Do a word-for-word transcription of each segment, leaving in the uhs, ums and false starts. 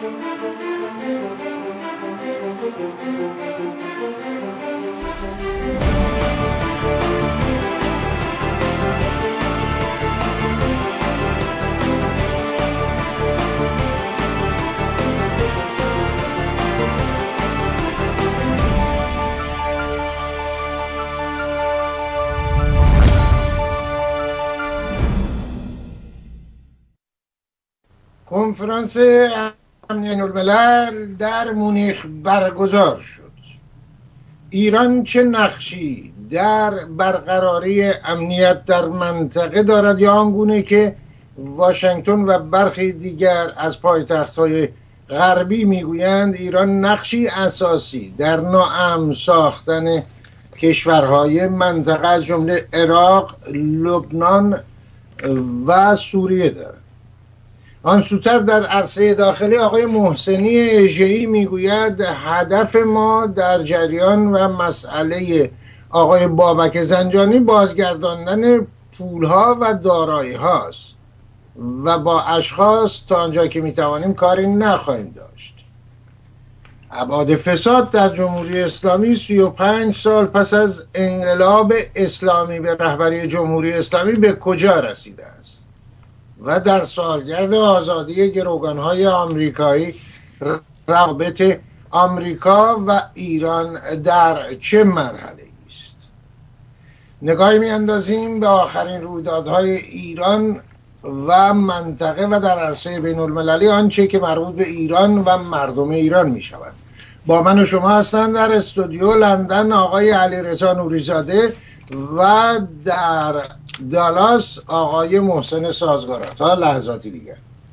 کنفرانس امنیت الملل در مونیخ برگزار شد. ایران چه نقشی در برقراری امنیت در منطقه دارد یا آنگونه که واشنگتن و برخی دیگر از پایتخت‌های غربی میگویند ایران نقشی اساسی در ناامن ساختن کشورهای منطقه از جمله عراق، لبنان و سوریه دارد. آن سوتر در عرصه داخلی آقای محسنی اژه‌ای میگوید هدف ما در جریان و مسئله آقای بابک زنجانی بازگرداندن پولها و دارایی هاست و با اشخاص تا آنجا که میتوانیم کاری نخواهیم داشت. ابعاد فساد در جمهوری اسلامی سی و پنج سال پس از انقلاب اسلامی به رهبری جمهوری اسلامی به کجا رسیده است و در سالگرد آزادی گروگانهای آمریکایی رابطه آمریکا و ایران در چه مرحله است؟ نگاهی میاندازیم به آخرین رویدادهای ایران و منطقه و در عرصه بین المللی آنچه که مربوط به ایران و مردم ایران می شود. با من و شما هستند در استودیو لندن آقای علیرضا نوریزاده و در دالاس آقای محسن سازگارا. تا لحظاتی دیگر.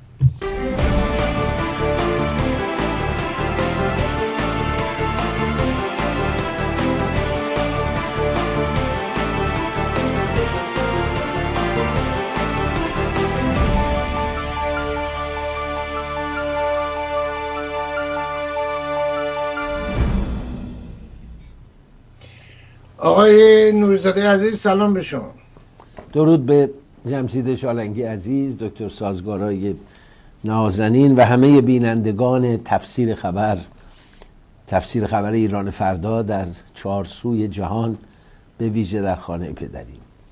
آقای نوریزاده عزیز سلام به شما. درود به جمشید چالنگی عزیز، دکتر سازگارای نازنین و همه بینندگان تفسیر خبر تفسیر خبر ایران فردا در چهارسوی جهان، به ویژه در خانه پدری.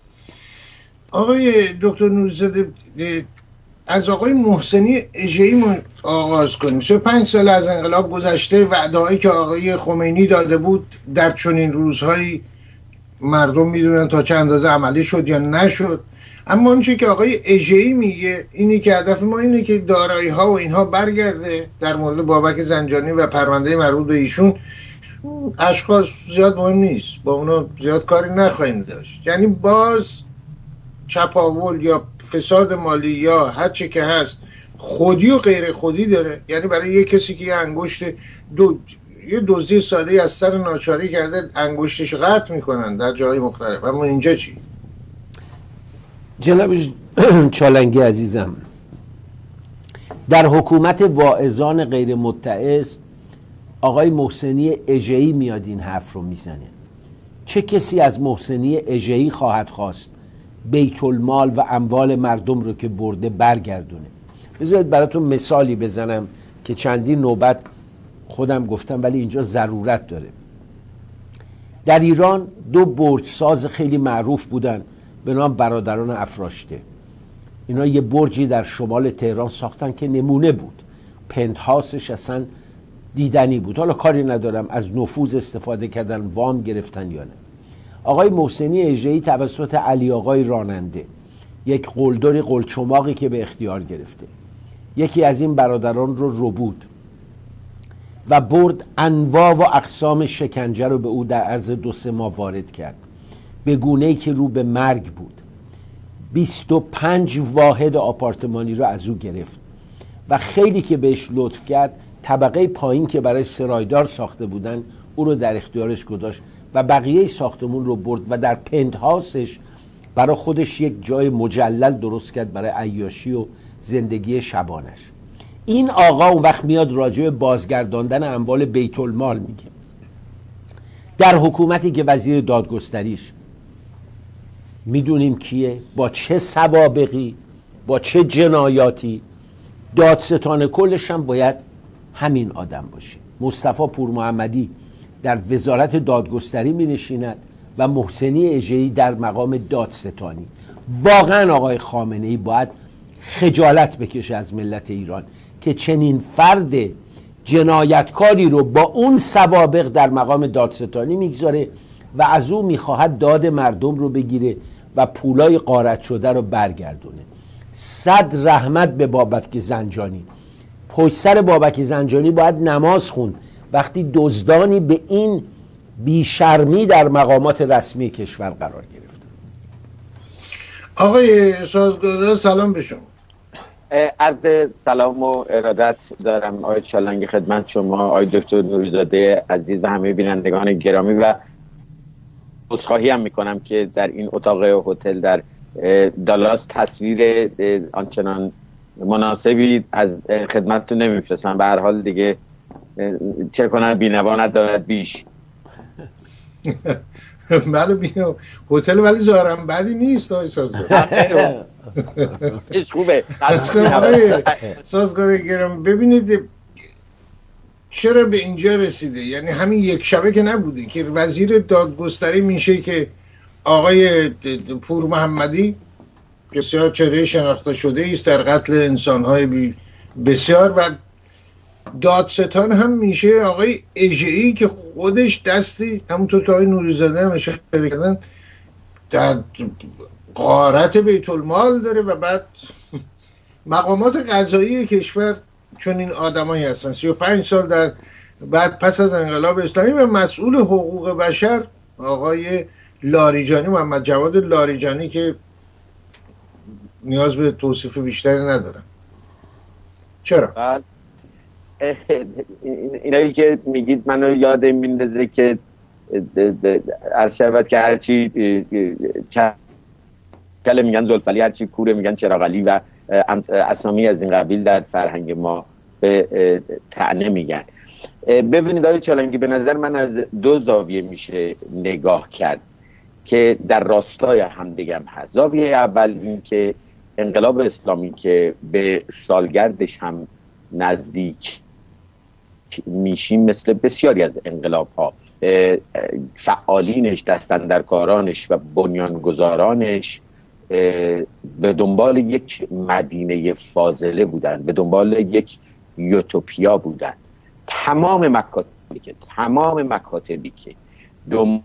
آقای دکتر نوریزاده از آقای محسنی اژه‌ای آغاز کنیم. سی و پنج سال از انقلاب گذشته، وعده‌هایی که آقای خمینی داده بود در چنین روزهایی مردم میدونن تا چند اندازه عملی شد یا نشد. اما اونچه که آقای اژه‌ای میگه اینی که هدف ما اینه که دارایی ها و اینها برگرده. در مورد بابک زنجانی و پرونده مربوط به ایشون اشخاص زیاد مهم نیست، با اونا زیاد کاری نخواهیم داشت. یعنی باز چپاول یا فساد مالی یا هر چه که هست خودی و غیر خودی داره. یعنی برای یک کسی که یه انگشت دو یه دزدی ساده از سر ناچاری کرده انگشتش قطع میکنن در جای مختلف. اما اینجا چی؟ جناب چالنگی عزیزم، در حکومت واعظان غیر متعظ آقای محسنی اژه‌ای میاد این حرف رو میزنه. چه کسی از محسنی اژه‌ای خواهد خواست بیت المال و اموال مردم رو که برده برگردونه؟ بذارید براتون مثالی بزنم که چندین نوبت خودم گفتم ولی اینجا ضرورت داره. در ایران دو برجساز خیلی معروف بودن به نام برادران افراشته. اینا یه برجی در شمال تهران ساختن که نمونه بود، پنتهاوسش اصلا دیدنی بود. حالا کاری ندارم از نفوذ استفاده کردن، وام گرفتن یا نه. آقای محسنی اژه‌ای توسط علی آقای راننده، یک قلدری قلچماقی که به اختیار گرفته، یکی از این برادران رو رو بود و برد انواع و اقسام شکنجه رو به او در عرض دو سه ماه وارد کرد، به گونه‌ای که رو به مرگ بود. بیست و پنج واحد آپارتمانی رو از او گرفت و خیلی که بهش لطف کرد طبقه پایین که برای سرایدار ساخته بودن او رو در اختیارش گذاشت و بقیه ساختمون رو برد و در پنتهاوسش برای خودش یک جای مجلل درست کرد برای عیاشی و زندگی شبانش. این آقا اون وقت میاد راجع به بازگرداندن اموال بیت المال میگه، در حکومتی که وزیر دادگستریش میدونیم کیه، با چه سوابقی، با چه جنایاتی. دادستان کلش هم باید همین آدم باشه. مصطفی پور محمدی در وزارت دادگستری می نشیند و محسنی اژه‌ای در مقام دادستانی. واقعا آقای خامنه‌ای باید خجالت بکشه از ملت ایران که چنین فرد جنایتکاری رو با اون سوابق در مقام دادستانی میگذاره و از او میخواهد داد مردم رو بگیره و پولای غارت شده رو برگردونه. صد رحمت به بابک زنجانی. پشت سر بابک زنجانی باید نماز خوند وقتی دزدانی به این بیشرمی در مقامات رسمی کشور قرار گرفته. آقای سازگار سلام به شما. عرض سلام و ارادت دارم آقای چالنگی خدمت شما، آقای دکتر نوری‌زاده عزیز و همه بینندگان گرامی، و عذرخواهی هم میکنم که در این اتاق هتل در دالاس تصویر آنچنان مناسبی از خدمتتون نمیفرستم. به هر حال دیگه چه کنم، بینوا ندارد بیش. بله بینم هتل ولی ظاهرم بدی نیست آقای سازگار. ایش خوبه. آقای سازگار گرام، ببینید چرا به اینجا رسیده. یعنی همین یک شبه که نبوده که وزیر دادگستری میشه که آقای پور محمدی بسیار چهره شناخته شده است در قتل انسانهای بسیار، و دادستان هم میشه آقای اژه‌ای که خودش دستی همونطور که آقای نوری‌زاده هم اشاره کردن در غارت بیت المال داره، و بعد مقامات قضایی کشور چون این آدمایی هستن. سی و پنج سال در بعد پس از انقلاب اسلامی و مسئول حقوق بشر آقای لاریجانی، محمد جواد لاریجانی، که نیاز به توصیف بیشتری ندارم. چرا؟ اینایی که میگید منو یاد میندازه که عرض شود که هرچی کله میگن زلفلی، هرچی کوره میگن چراغلی، و اسامی از این قبیل در فرهنگ ما به طعنه میگن. ببینید آقای چالنگی، به نظر من از دو زاویه میشه نگاه کرد که در راستای همدیگه هست. زاویه اول این که انقلاب اسلامی که به سالگردش هم نزدیک میشیم، مثل بسیاری از انقلاب ها فعالینش، دستاندرکارانش و بنیانگذارانش به دنبال یک مدینه فاضله بودن، به دنبال یک یوتوپیا بودن. تمام مکاتبی که تمام مکاتبی که دنبال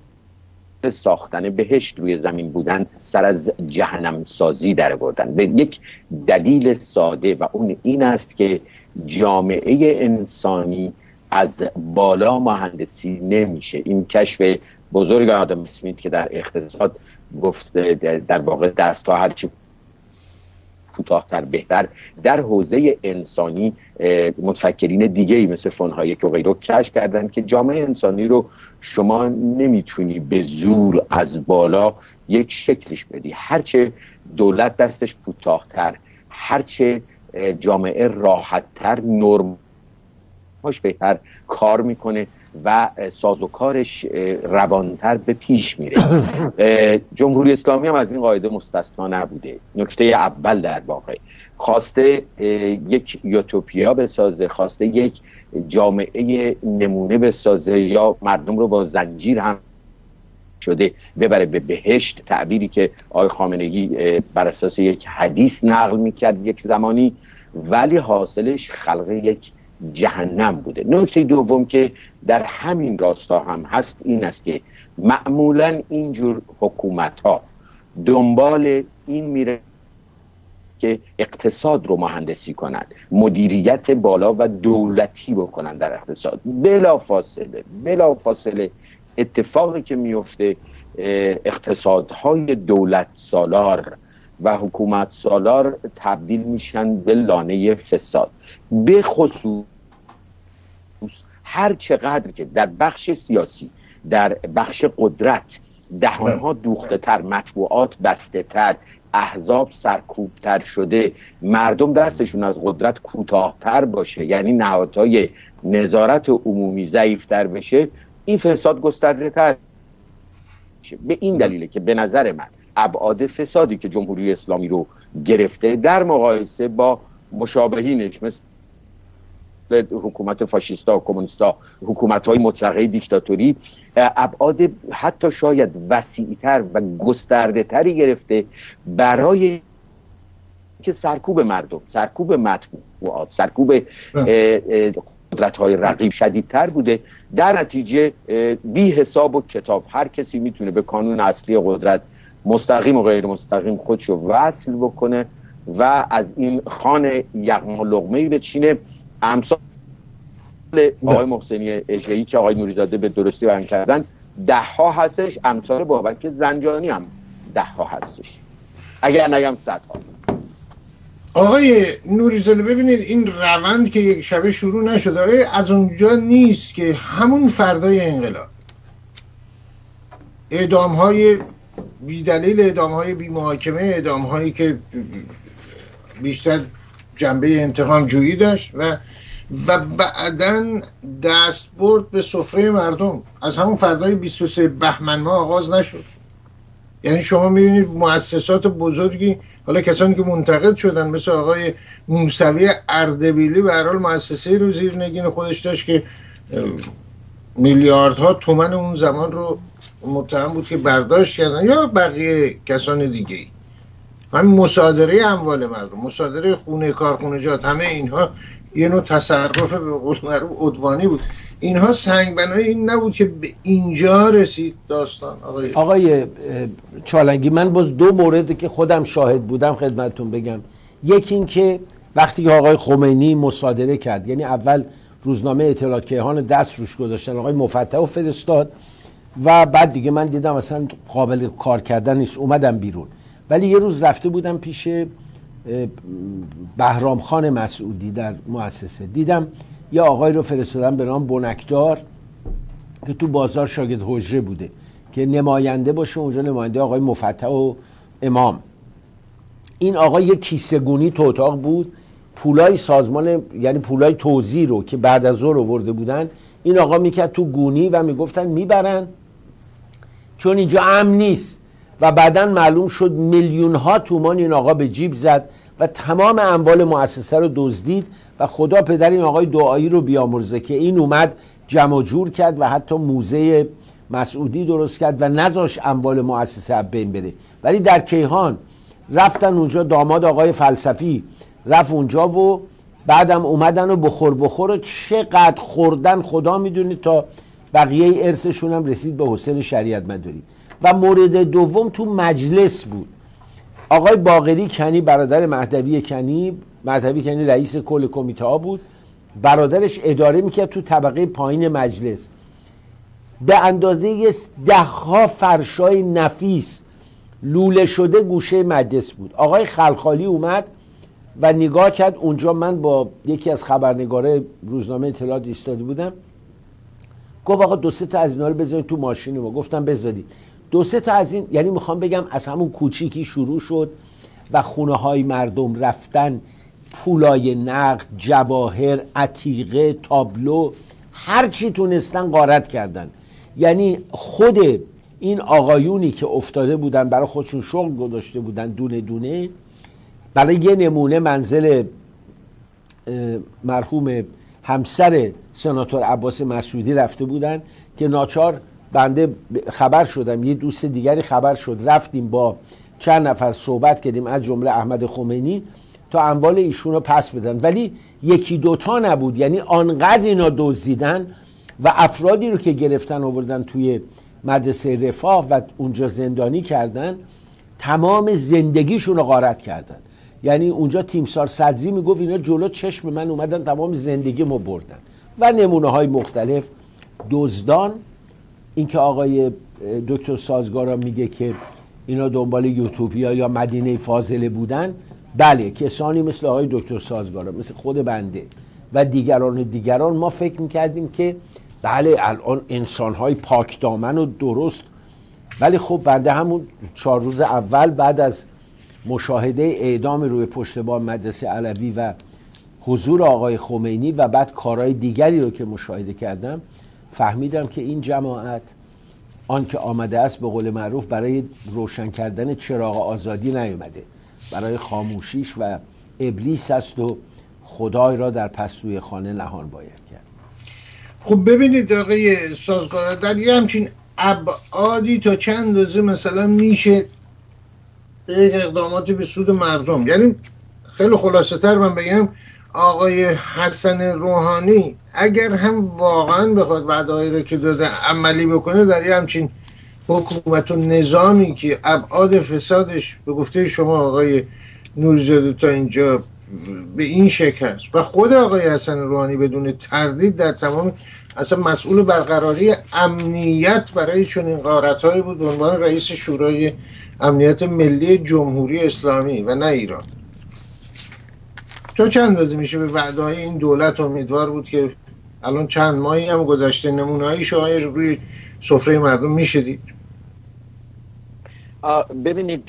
ساختن بهشت روی زمین بودن، سر از جهنم سازی در بردن به یک دلیل ساده، و اون این است که جامعه انسانی از بالا مهندسی نمیشه. این کشف بزرگ آدم اسمیت که در اقتصاد گفته در واقع دست ها هرچی کوتاه‌تر بهتر، در حوزه انسانی متفکرین دیگه‌ای مثل فون هایک و غیره کشف کردن که جامعه انسانی رو شما نمیتونی به زور از بالا یک شکلش بدی. هرچه دولت دستش کوتاه‌تر، هرچه جامعه راحت‌تر، نرم‌هاش بهتر کار میکنه و سازوکارش روانتر به پیش میره. جمهوری اسلامی هم از این قاعده مستثنا نبوده. نکته اول در واقع خواسته یک یوتوپیا بسازه، خواسته یک جامعه نمونه بسازه، یا مردم رو با زنجیر هم شده ببره به بهشت، تعبیری که آقای خامنه‌ای بر اساس یک حدیث نقل میکرد یک زمانی، ولی حاصلش خلق یک جهنم بوده. نکته دوم که در همین راستا هم هست این است که معمولا اینجور حکومت ها دنبال این میره که اقتصاد رو مهندسی کنند، مدیریت بالا و دولتی بکنن در اقتصاد. بلا فاصله بلا فاصله اتفاقی که میفته، اقتصادهای دولت سالار و حکومت سالار تبدیل میشن به لانه فساد. به خصوص هر چقدر که در بخش سیاسی، در بخش قدرت دهانها دوخته تر، مطبوعات بسته تر، احزاب سرکوب تر شده، مردم دستشون از قدرت کوتاه‌تر باشه، یعنی نهادهای نظارت عمومی ضعیف‌تر بشه، این فساد گسترده تر میشه. به این دلیله که به نظر من ابعاد فسادی که جمهوری اسلامی رو گرفته در مقایسه با مشابهینش مثل مثل حکومت فاشیستا و کمونیستا، حکومت‌های مطلقه دیکتاتوری، ابعاد حتی شاید وسیع‌تر و گسترده‌تری گرفته برای که سرکوب مردم، سرکوب مطبوعات، سرکوب قدرت‌های رقیب شدیدتر بوده. در نتیجه بی حساب و کتاب هر کسی میتونه به کانون اصلی قدرت مستقیم و غیر مستقیم خودشو وصل بکنه و از این خانه یغما لقمه‌ای بچینه. امثال آقای محسنی اژه‌ای که آقای نوری‌زاده به درستی بیان کردن ده ها هستش، امثال بابک زنجانی هم ده ها هستش، اگر نگم صد ها. آقای نوری‌زاده ببینید این روند که یک شبه شروع نشده، از اونجا نیست که همون فردای انقلاب اعدام های بی دلیل، اعدام های بی محاکمه، اعدام هایی که بیشتر جنبه انتقام جویی داشت و و بعداً دست برد به سفره مردم از همون فردای بیست و سه بهمن ماه آغاز نشد. یعنی شما میبینید مؤسسات بزرگی، حالا کسانی که منتقد شدن مثل آقای موسوی اردبیلی به هر حال مؤسسه رو زیر نگین خودش داشت که میلیاردها تومان اون زمان رو متهم بود که برداشت کردن، یا بقیه کسان دیگه ای. همین مصادره اموال مردم، مصادره خونه کارخونجات، همه اینها یه نوع تصرف به قول معروف عدوانی بود. اینها سنگ بنای این نبود که به اینجا رسید داستان. آقای آقای چالنگی، من باز دو موردی که خودم شاهد بودم خدمتتون بگم. یکی این که وقتی که آقای خمینی مصادره کرد، یعنی اول روزنامه اطلاعات کیهان دست روش گذاشتن، آقای مفتح و فرستاد و بعد دیگه من دیدم اصلا قابل کار کردن نیست، اومدم بیرون. ولی یه روز رفته بودم پیش بهرام خان مسعودی در مؤسسه، دیدم یه آقای رو فرستادن به نام بنکدار که تو بازار شاگرد حجره بوده که نماینده باشه اونجا، نماینده آقای مفتح و امام. این آقای یه کیسه گونی تو اتاق بود، پولای سازمان یعنی پولای توزیع رو که بعد از ظهر آورده بودن این آقا میکرد تو گونی و میگفتن میبرن چون اینجا امن نیست. و بعداً معلوم شد میلیون ها تومان این آقا به جیب زد و تمام اموال مؤسسه رو دزدید و خدا پدر این آقای دعایی رو بیامرزه که این اومد جمع جور کرد و حتی موزه مسعودی درست کرد و نذاش اموال مؤسسه از بین بره. ولی در کیهان رفتن اونجا، داماد آقای فلسفی رفت اونجا و بعدم اومدن و بخور بخور و چقدر خوردن خدا میدونه تا بقیه ارثشون هم رسید به حسین شریعت مداری. و مورد دوم تو مجلس بود، آقای باقری کنی برادر مهدوی کنی، مهدوی کنی رئیس کل کمیته ها بود، برادرش اداره میکرد تو طبقه پایین مجلس، به اندازه ده ها فرشای نفیس لوله شده گوشه مجلس بود. آقای خلخالی اومد و نگاه کرد اونجا، من با یکی از خبرنگاره روزنامه اطلاعات ایستاده بودم، گفت آقا دو سه تا از اینا رو بذارید تو ماشین ما. گفتم بذارید. دو سه تا از این، یعنی میخوام بگم از همون کوچیکی شروع شد و خونه های مردم رفتن، پولای نقد، جواهر، عتیقه، تابلو، هر چی تونستن غارت کردن. یعنی خود این آقایونی که افتاده بودن برای خودشون شغل گذاشته بودن دونه دونه، برای یه نمونه منزل مرحوم همسر سناتور عباس مسعودی رفته بودن که ناچار بنده خبر شدم، یه دوست دیگری خبر شد، رفتیم با چند نفر صحبت کردیم از جمله احمد خمینی تا اموال ایشون رو پس بدن. ولی یکی دوتا نبود، یعنی آنقدر اینا دزدیدن و افرادی رو که گرفتن آوردن توی مدرسه رفاه و اونجا زندانی کردن، تمام زندگیشون رو غارت کردن. یعنی اونجا تیمسار صدری میگفت اینا جلو چشم من اومدن تمام زندگیمو بردن. و نمونه های مختلف. دزدان، این که آقای دکتر سازگارا میگه که اینا دنبال یوتوپیا یا مدینه فاضله بودن، بله کسانی مثل آقای دکتر سازگارا، مثل خود بنده و دیگران و دیگران، ما فکر میکردیم که بله الان انسانهای پاک دامن و درست، ولی خب بنده همون چهار روز اول بعد از مشاهده اعدام روی پشت بام مدرسه علوی و حضور آقای خمینی و بعد کارهای دیگری رو که مشاهده کردم، فهمیدم که این جماعت آن که آمده است به قول معروف برای روشن کردن چراغ آزادی نیومده، برای خاموشیش و ابلیس است و خدای را در پستوی خانه نهان باید کرد. خب ببینید آقای سازگار، در یه همچین ابعادی تا چند اندازه مثلا میشه یک اقداماتی به سود مردم، یعنی خیلی خلاصه تر من بگم آقای حسن روحانی اگر هم واقعا بخواد وعده‌هایی رو که داده عملی بکنه در یه همچین حکومت و نظامی که ابعاد فسادش به گفته شما آقای نوری‌زاده تا اینجا به این شکل است و خود آقای حسن روحانی بدون تردید در تمام اصلا مسئول برقراری امنیت برای چنین غارت‌هایی بود به عنوان رئیس شورای امنیت ملی جمهوری اسلامی و نه ایران. تا چند اندازه میشه به وعده‌های این دولت امیدوار بود که الان چند ماهی هم گذشته نمونه‌های شایع روی سفره مردم میشه دید؟ ببینید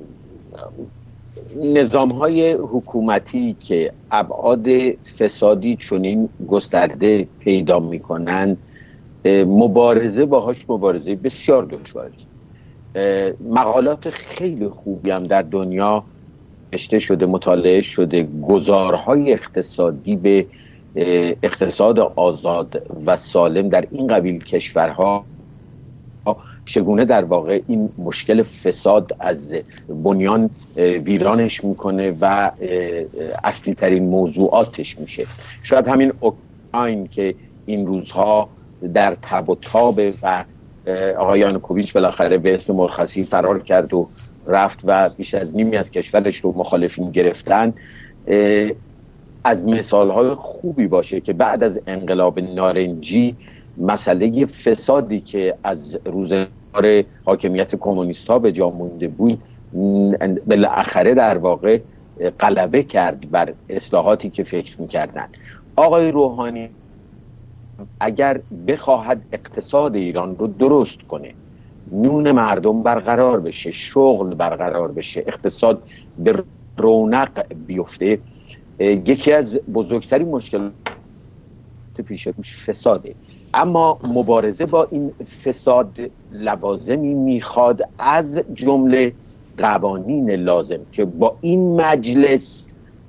نظام‌های حکومتی که ابعاد فسادی چنین گسترده پیدا می‌کنند مبارزه باهاش مبارزه بسیار دشواری. مقالات خیلی خوبی هم در دنیا نوشته شده، مطالعه شده، گزارهای اقتصادی به اقتصاد آزاد و سالم در این قبیل کشورها چگونه در واقع این مشکل فساد از بنیان ویرانش میکنه و اصلی ترین موضوعاتش میشه. شاید همین اوکراین که این روزها در تب و تاب و آقای یانوکوویچ بالاخره به اسم مرخصی فرار کرد و رفت و بیش از نیمی از کشورش رو مخالفین گرفتن، از مثالهای خوبی باشه که بعد از انقلاب نارنجی مسئله فسادی که از روزگار حاکمیت کمونیست ها به جا مونده بود بالاخره در واقع غلبه کرد بر اصلاحاتی که فکر میکردن. آقای روحانی اگر بخواهد اقتصاد ایران رو درست کنه، نون مردم برقرار بشه، شغل برقرار بشه، اقتصاد به رونق بیفته، یکی از بزرگترین مشکلات پیش روش فساده. اما مبارزه با این فساد لوازمی میخواد از جمله قوانین لازم که با این مجلس،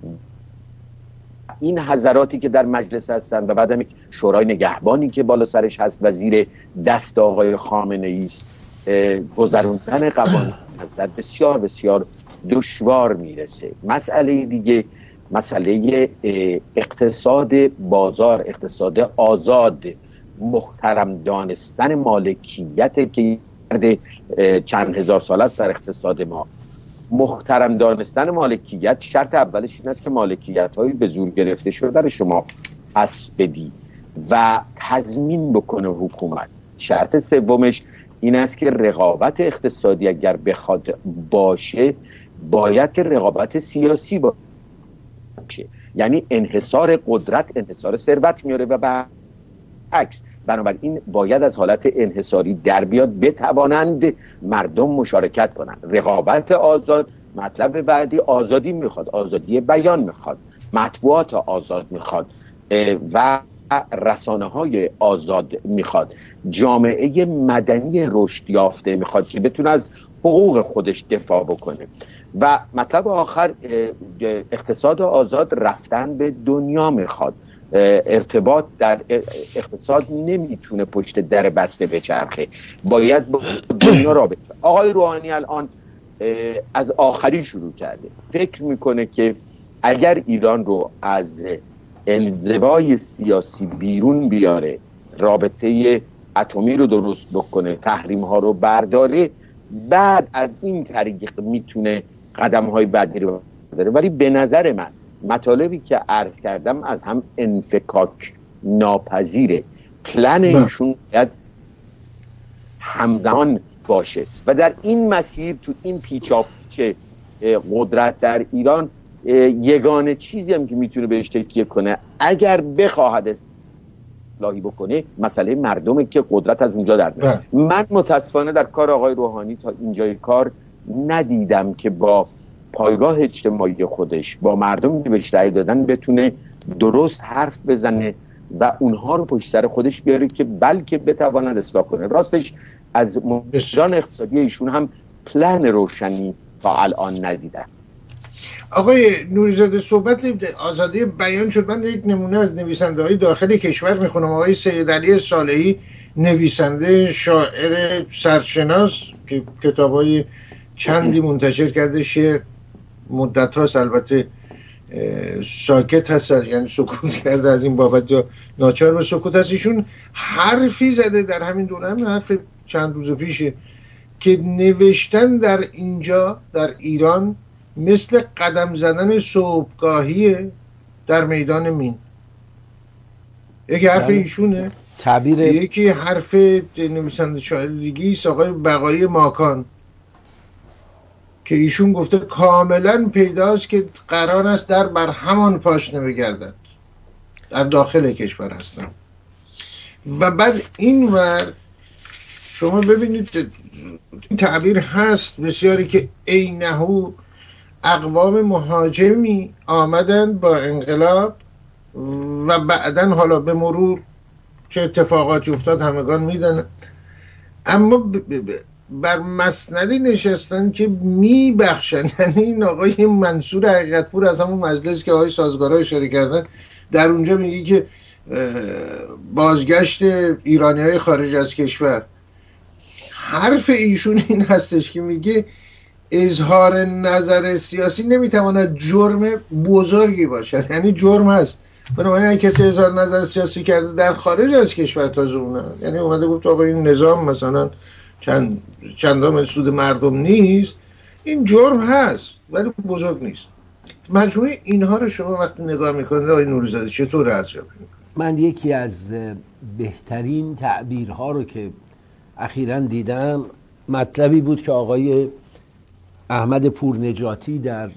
این حضراتی که در مجلس هستن و بعدم شورای نگهبانی که بالا سرش هست و زیر دست آقای خامنه ای است، گذروندن قوانین در بسیار بسیار دشوار میرسه. مسئله دیگه مسئله اقتصاد بازار، اقتصاد آزاد، محترم دانستن مالکیت که چند هزار سال است در اقتصاد ما. محترم دانستن مالکیت شرط اولش این است که مالکیت هایی به زور گرفته شده رو شما پس بدی و تضمین بکنه حکومت. شرط سومش این است که رقابت اقتصادی اگر بخواد باشه باید که رقابت سیاسی باشه، یعنی انحصار قدرت انحصار ثروت میاره و برعکس. بنابراین باید از حالت انحصاری در بیاد، بتوانند مردم مشارکت کنند. رقابت آزاد، مطلب بعدی آزادی میخواد، آزادی بیان میخواد، مطبوعات آزاد میخواد و رسانه های آزاد میخواد، جامعه مدنی رشد یافته میخواد که بتونه از حقوق خودش دفاع بکنه. و مطلب آخر اقتصاد آزاد رفتن به دنیا میخواد. ارتباط در اقتصاد نمیتونه پشت در بسته بچرخه، باید با دنیا رابطه. آقای روحانی الان از آخری شروع کرده، فکر میکنه که اگر ایران رو از انزوای سیاسی بیرون بیاره، رابطه اتمی رو درست بکنه، تحریم ها رو برداره، بعد از این طریق میتونه قدم های بعدی رو برداره. ولی به نظر من مطالبی که عرض کردم از هم انفکاک ناپذیره. پلن ایشون باید همزمان باشه و در این مسیر تو این پیچاپیچ قدرت در ایران یگانه چیزی هم که میتونه بهش تکیه کنه اگر بخواهد اصلاحی بکنه مسئله مردمه که قدرت از اونجا در میاد. من متاسفانه در کار آقای روحانی تا اینجای کار ندیدم که با پایگاه اجتماعی خودش، با مردمی که بهش رأی دادن بتونه درست حرف بزنه و اونها رو پشت سر خودش بیاره که بلکه بتواند اصلاح کنه. راستش از مدیران اقتصادی ایشون هم پلن روشنی تا الان ندیدن. آقای نوری‌زاده صحبت آزادی بیان شد. من یک نمونه از نویسنده های داخل کشور میخونم. آقای سید علی صالحی نویسنده، شاعر سرشناس که کتاب های چندی منتشر کرده، شعر مدت هاست البته ساکت هست، یعنی سکوت کرده از این بابت یا ناچار به سکوت هست. ایشون حرفی زده در همین دوره، همین حرف چند روز پیشه، که نوشتن در اینجا در ایران مثل قدم زدن صبحگاهیه در میدان مین. یکی حرف ایشونه، تعبیر یکی حرف نویسنده شاعر دیگه است، آقای بقایی ماکان، که ایشون گفته کاملا پیداست که قرار است در بر همان پاشنه بگردد، در داخل کشور هستن. و بعد این ور شما ببینید این تعبیر هست بسیاری که اینهو اقوام مهاجمی آمدن با انقلاب و بعدن حالا به مرور چه اتفاقاتی افتاد همگان میدن، اما ب ب بر مسندی نشستن که میبخشن. یعنی این آقای منصور حقیقتپور از همون مجلس که آقای سازگارا اشاره کردن در اونجا میگه که بازگشت ایرانی های خارج از کشور، حرف ایشون این هستش که میگه اظهار نظر سیاسی نمیتواند جرم بزرگی باشد. یعنی جرم هست، بنابراین اگه کسی اظهار نظر سیاسی کرده در خارج از کشور تازه اونه، یعنی اومده گفت آقا این نظام مثلا چند چندان سود مردم نیست، این جرم هست ولی بزرگ نیست. مجموعه اینها رو شما وقتی نگاه میکنید آقای نوری‌زاده چطور ارزیابی میکنید؟ من یکی از بهترین تعبیرها رو که اخیراً دیدم مطلبی بود که آقای احمد پورنجاتی در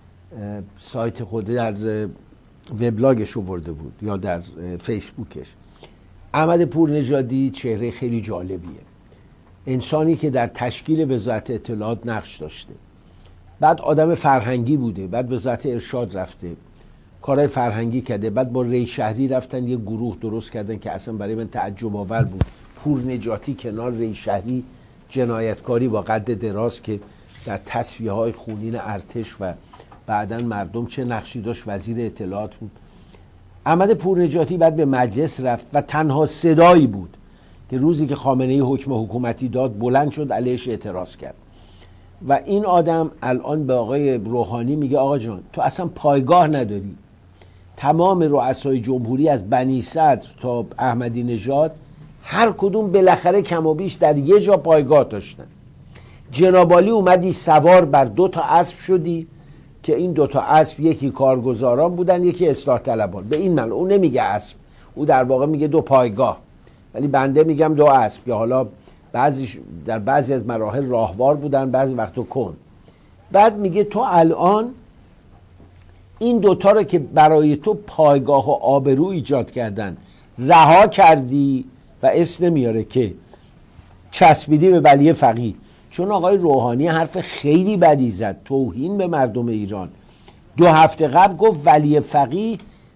سایت خود در وبلاگش آورده بود یا در فیسبوکش. احمد پورنژادی چهره خیلی جالبیه، انسانی که در تشکیل وزارت اطلاعات نقش داشته، بعد آدم فرهنگی بوده، بعد وزارت ارشاد رفته کارهای فرهنگی کرده، بعد با ری شهری رفتن یه گروه درست کردن که اصلا برای من تعجب آور بود. پورنژاتی کنار ری شهری جنایتکاری با قد دراز که در تصفیه های خونین ارتش و بعداً مردم چه نقشی داشت، وزیر اطلاعات بود. احمد پورنژاتی بعد به مجلس رفت و تنها صدایی بود که روزی که خامنه‌ای حکم حکومتی داد بلند شد علیهش اعتراض کرد. و این آدم الان به آقای روحانی میگه آقا جان تو اصلا پایگاه نداری. تمام رؤسای جمهوری از بنی صدر تا احمدی نژاد هر کدوم بالاخره کم و بیش در یه جا پایگاه داشتن. جناب عالی اومدی سوار بر دو تا اسب شدی که این دو تا اسب یکی کارگزاران بودن یکی اصلاح طلبان. به این معنی اون نمیگه اسب، او در واقع میگه دو پایگاه، ولی بنده میگم دو اسب که حالا بعضی در بعضی از مراحل راهوار بودن بعضی وقتا کن. بعد میگه تو الان این دوتا رو که برای تو پایگاه و آبرو ایجاد کردن رها کردی و اسم نمیاره که چسبیدی به ولی فقیه. چون آقای روحانی حرف خیلی بدی زد، توهین به مردم ایران. دو هفته قبل گفت ولی فقیه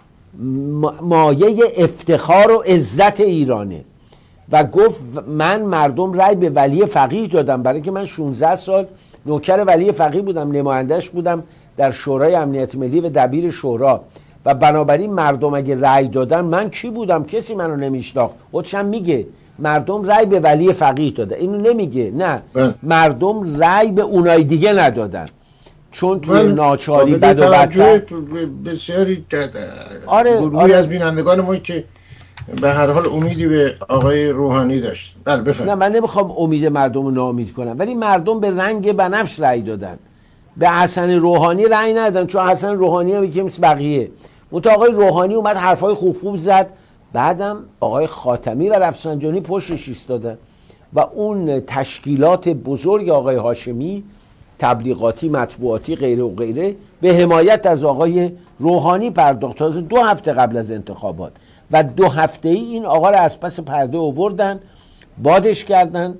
مایه افتخار و عزت ایرانه و گفت من مردم رأی به ولی فقیه دادم برای که من شانزده سال نوکر ولی فقیه بودم، نمایندش بودم در شورای امنیت ملی و دبیر شورا و بنابراین مردم اگه رأی دادن من کی بودم؟ کسی منو نمیشناخت. خودشم میگه مردم رأی به ولی فقیه دادن، اینو نمیگه نه بله. مردم رأی به اونای دیگه ندادن چون توی بله. ناچاری بد و بدتر بسیاری آره گروهی آره. از بینندگان ما که به هر حال امیدی به آقای روحانی داشت. بله بفرمایید. نه من نمیخوام امید مردم رو ناامید کنم، ولی مردم به رنگ بنفش رأی دادن، به حسن روحانی رأی ندادن چون حسن روحانی هم یکی مثل بقیه. منتها آقای روحانی اومد حرفای خوب خوب زد، بعدم آقای خاتمی و رفسنجانی پشتش ایستادن و اون تشکیلات بزرگ آقای هاشمی تبلیغاتی مطبوعاتی غیره و غیره به حمایت از آقای روحانی پرداخت تازه دو هفته قبل از انتخابات و دو هفته ای این آقا رو از پس پرده آوردن بادش کردن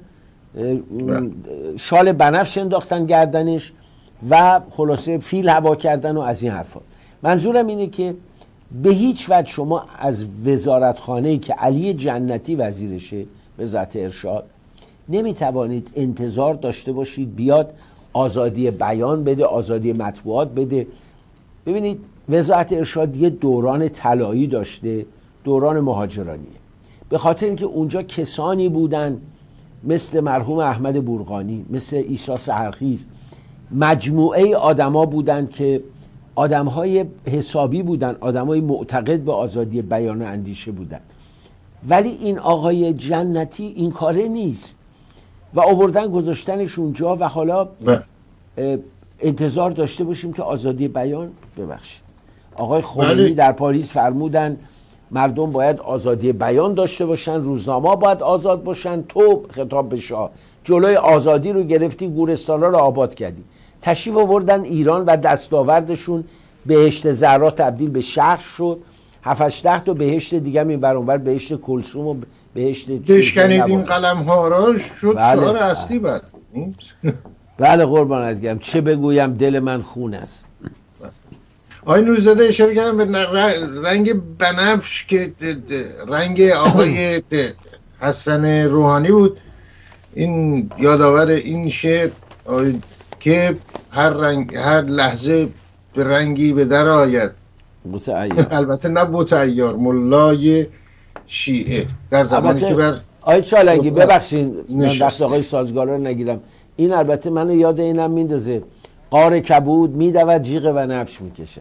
شال بنفش انداختن گردنش و خلاصه فیل هوا کردن و از این حرفا. منظورم اینه که به هیچ وجه شما از وزارتخانه‌ای که علی جنتی وزیرشه وزارت ارشاد نمیتوانید انتظار داشته باشید بیاد آزادی بیان بده، آزادی مطبوعات بده. ببینید وزارت ارشاد یه دوران طلایی داشته، دوران مهاجرانیه، به خاطر اینکه اونجا کسانی بودن مثل مرحوم احمد بورقانی، مثل عیسی سحرخیز، مجموعه آدما بودن که آدمهای حسابی بودن، آدمای معتقد به آزادی بیان و اندیشه بودن. ولی این آقای جنتی این کاره نیست و آوردن گذاشتنش اونجا و حالا انتظار داشته باشیم که آزادی بیان. ببخشید آقای خمینی در پاریس فرمودن مردم باید آزادی بیان داشته باشن، روزنامه باید آزاد باشن. تو خطاب به شاه جلوی آزادی رو گرفتی، گورستانا رو آباد کردی. تشریف آوردن ایران و دستاوردشون بهشت زهرا تبدیل به شهر شد. هفتش ده تا بهشت دیگه این برانور، بهشت کلثوم و بهشت بشکنید این قلم ها را شد شعار اصلی بر. بله قربانت گرم، چه بگویم دل من خون است. آقای نوری‌زاده اشاره کردم به رنگ بنفش که رنگ آقای حسن روحانی بود. این یادآور این شعر که هر رنگ هر لحظه به رنگی به در آید، البته نه بوتعیار ملای شیعه، در زمانی که بر آقای چالنگی ببخشید من دست آقای سازگار رو نگیرم، این البته منو یاد اینم میندازه قار کبود میدود جیغ و نفش میکشه.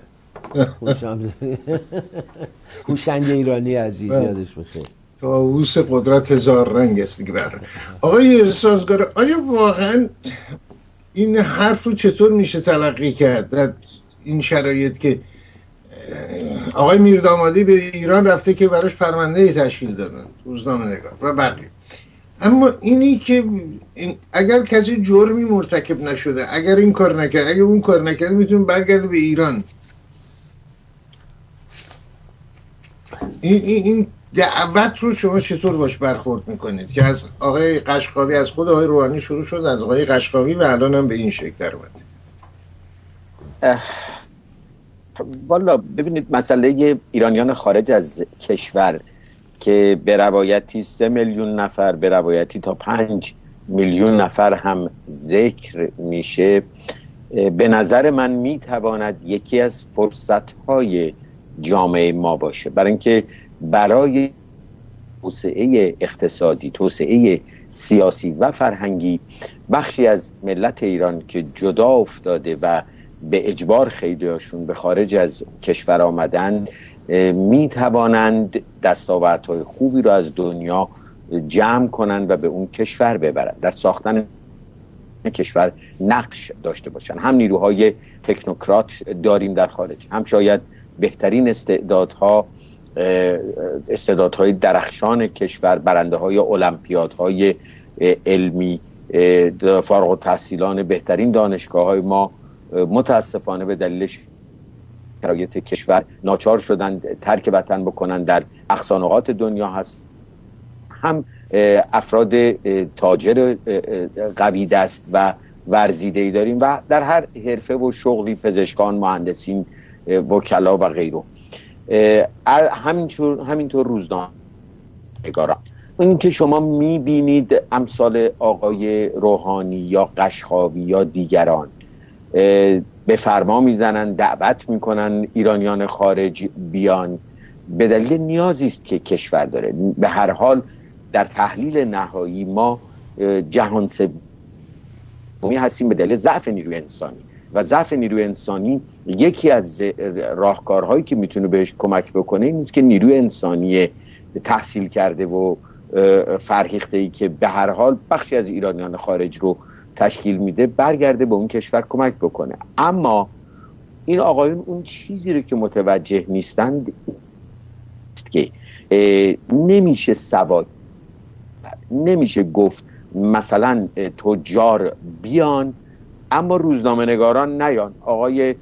هوشنگ ایرانی عزیز یادش بخیر. طاووس قدرت هزار رنگ است دیگه. بر آقای سازگار، آیا واقعا این حرف رو چطور میشه تلقی کرد در این شرایط که آقای میردامادی به ایران رفته که براش پرونده تشکیل دادن، روزنامه نگار و بقیه، اما اینی که این اگر کسی جرمی مرتکب نشده، اگر این کار نکرد، اگر اون کار نکرد، میتونه برگرده به ایران. این این این دعوت رو شما چطور باش برخورد میکنید که از آقای قشقاوی، از خود آقای روحانی شروع شد، از آقای قشقاوی و الان هم به این شکل در اومد؟ والا ببینید مسئله ایرانیان خارج از کشور که به روایتی سه میلیون نفر، به روایتی تا پنج میلیون نفر هم ذکر میشه، به نظر من میتواند یکی از فرصت‌های جامعه ما باشه، برای اینکه برای توسعه اقتصادی، توسعه سیاسی و فرهنگی بخشی از ملت ایران که جدا افتاده و به اجبار خیلیاشون به خارج از کشور آمدن می توانند دستاوردهای خوبی رو از دنیا جمع کنند و به اون کشور ببرند، در ساختن کشور نقش داشته باشند. هم نیروهای تکنوکرات داریم در خارج، هم شاید بهترین استعدادها استعدادهای درخشان کشور، برنده های المپیادهای علمی، فارغ التحصیلان بهترین دانشگاه های ما متاسفانه به دلیل شرایط کشور ناچار شدن ترک وطن بکنن، در اقصا نقاط دنیا هست. هم افراد تاجر قوی دست و ورزیده‌ای داریم و در هر حرفه و شغلی، پزشکان، مهندسین، وکلا و غیره. همینطور همینطور روزنامه‌نگاران. این که شما میبینید امثال آقای روحانی یا قشقاوی یا دیگران به فرما میزنن، دعوت میکنن ایرانیان خارج بیان، به دلیل نیازی است که کشور داره. به هر حال در تحلیل نهایی ما جهان سومی هستیم به دلیل ضعف نیروی انسانی و ضعف نیروی انسانی یکی از راهکارهایی که میتونه بهش کمک بکنه این است که نیروی انسانی تحصیل کرده و فرهیخته‌ای که به هر حال بخشی از ایرانیان خارج رو تشکیل میده برگرده به اون کشور کمک بکنه. اما این آقایون اون چیزی رو که متوجه نیستند که نمیشه سواد، نمیشه گفت مثلا تجار بیان اما روزنامه نگاران نیان. آقای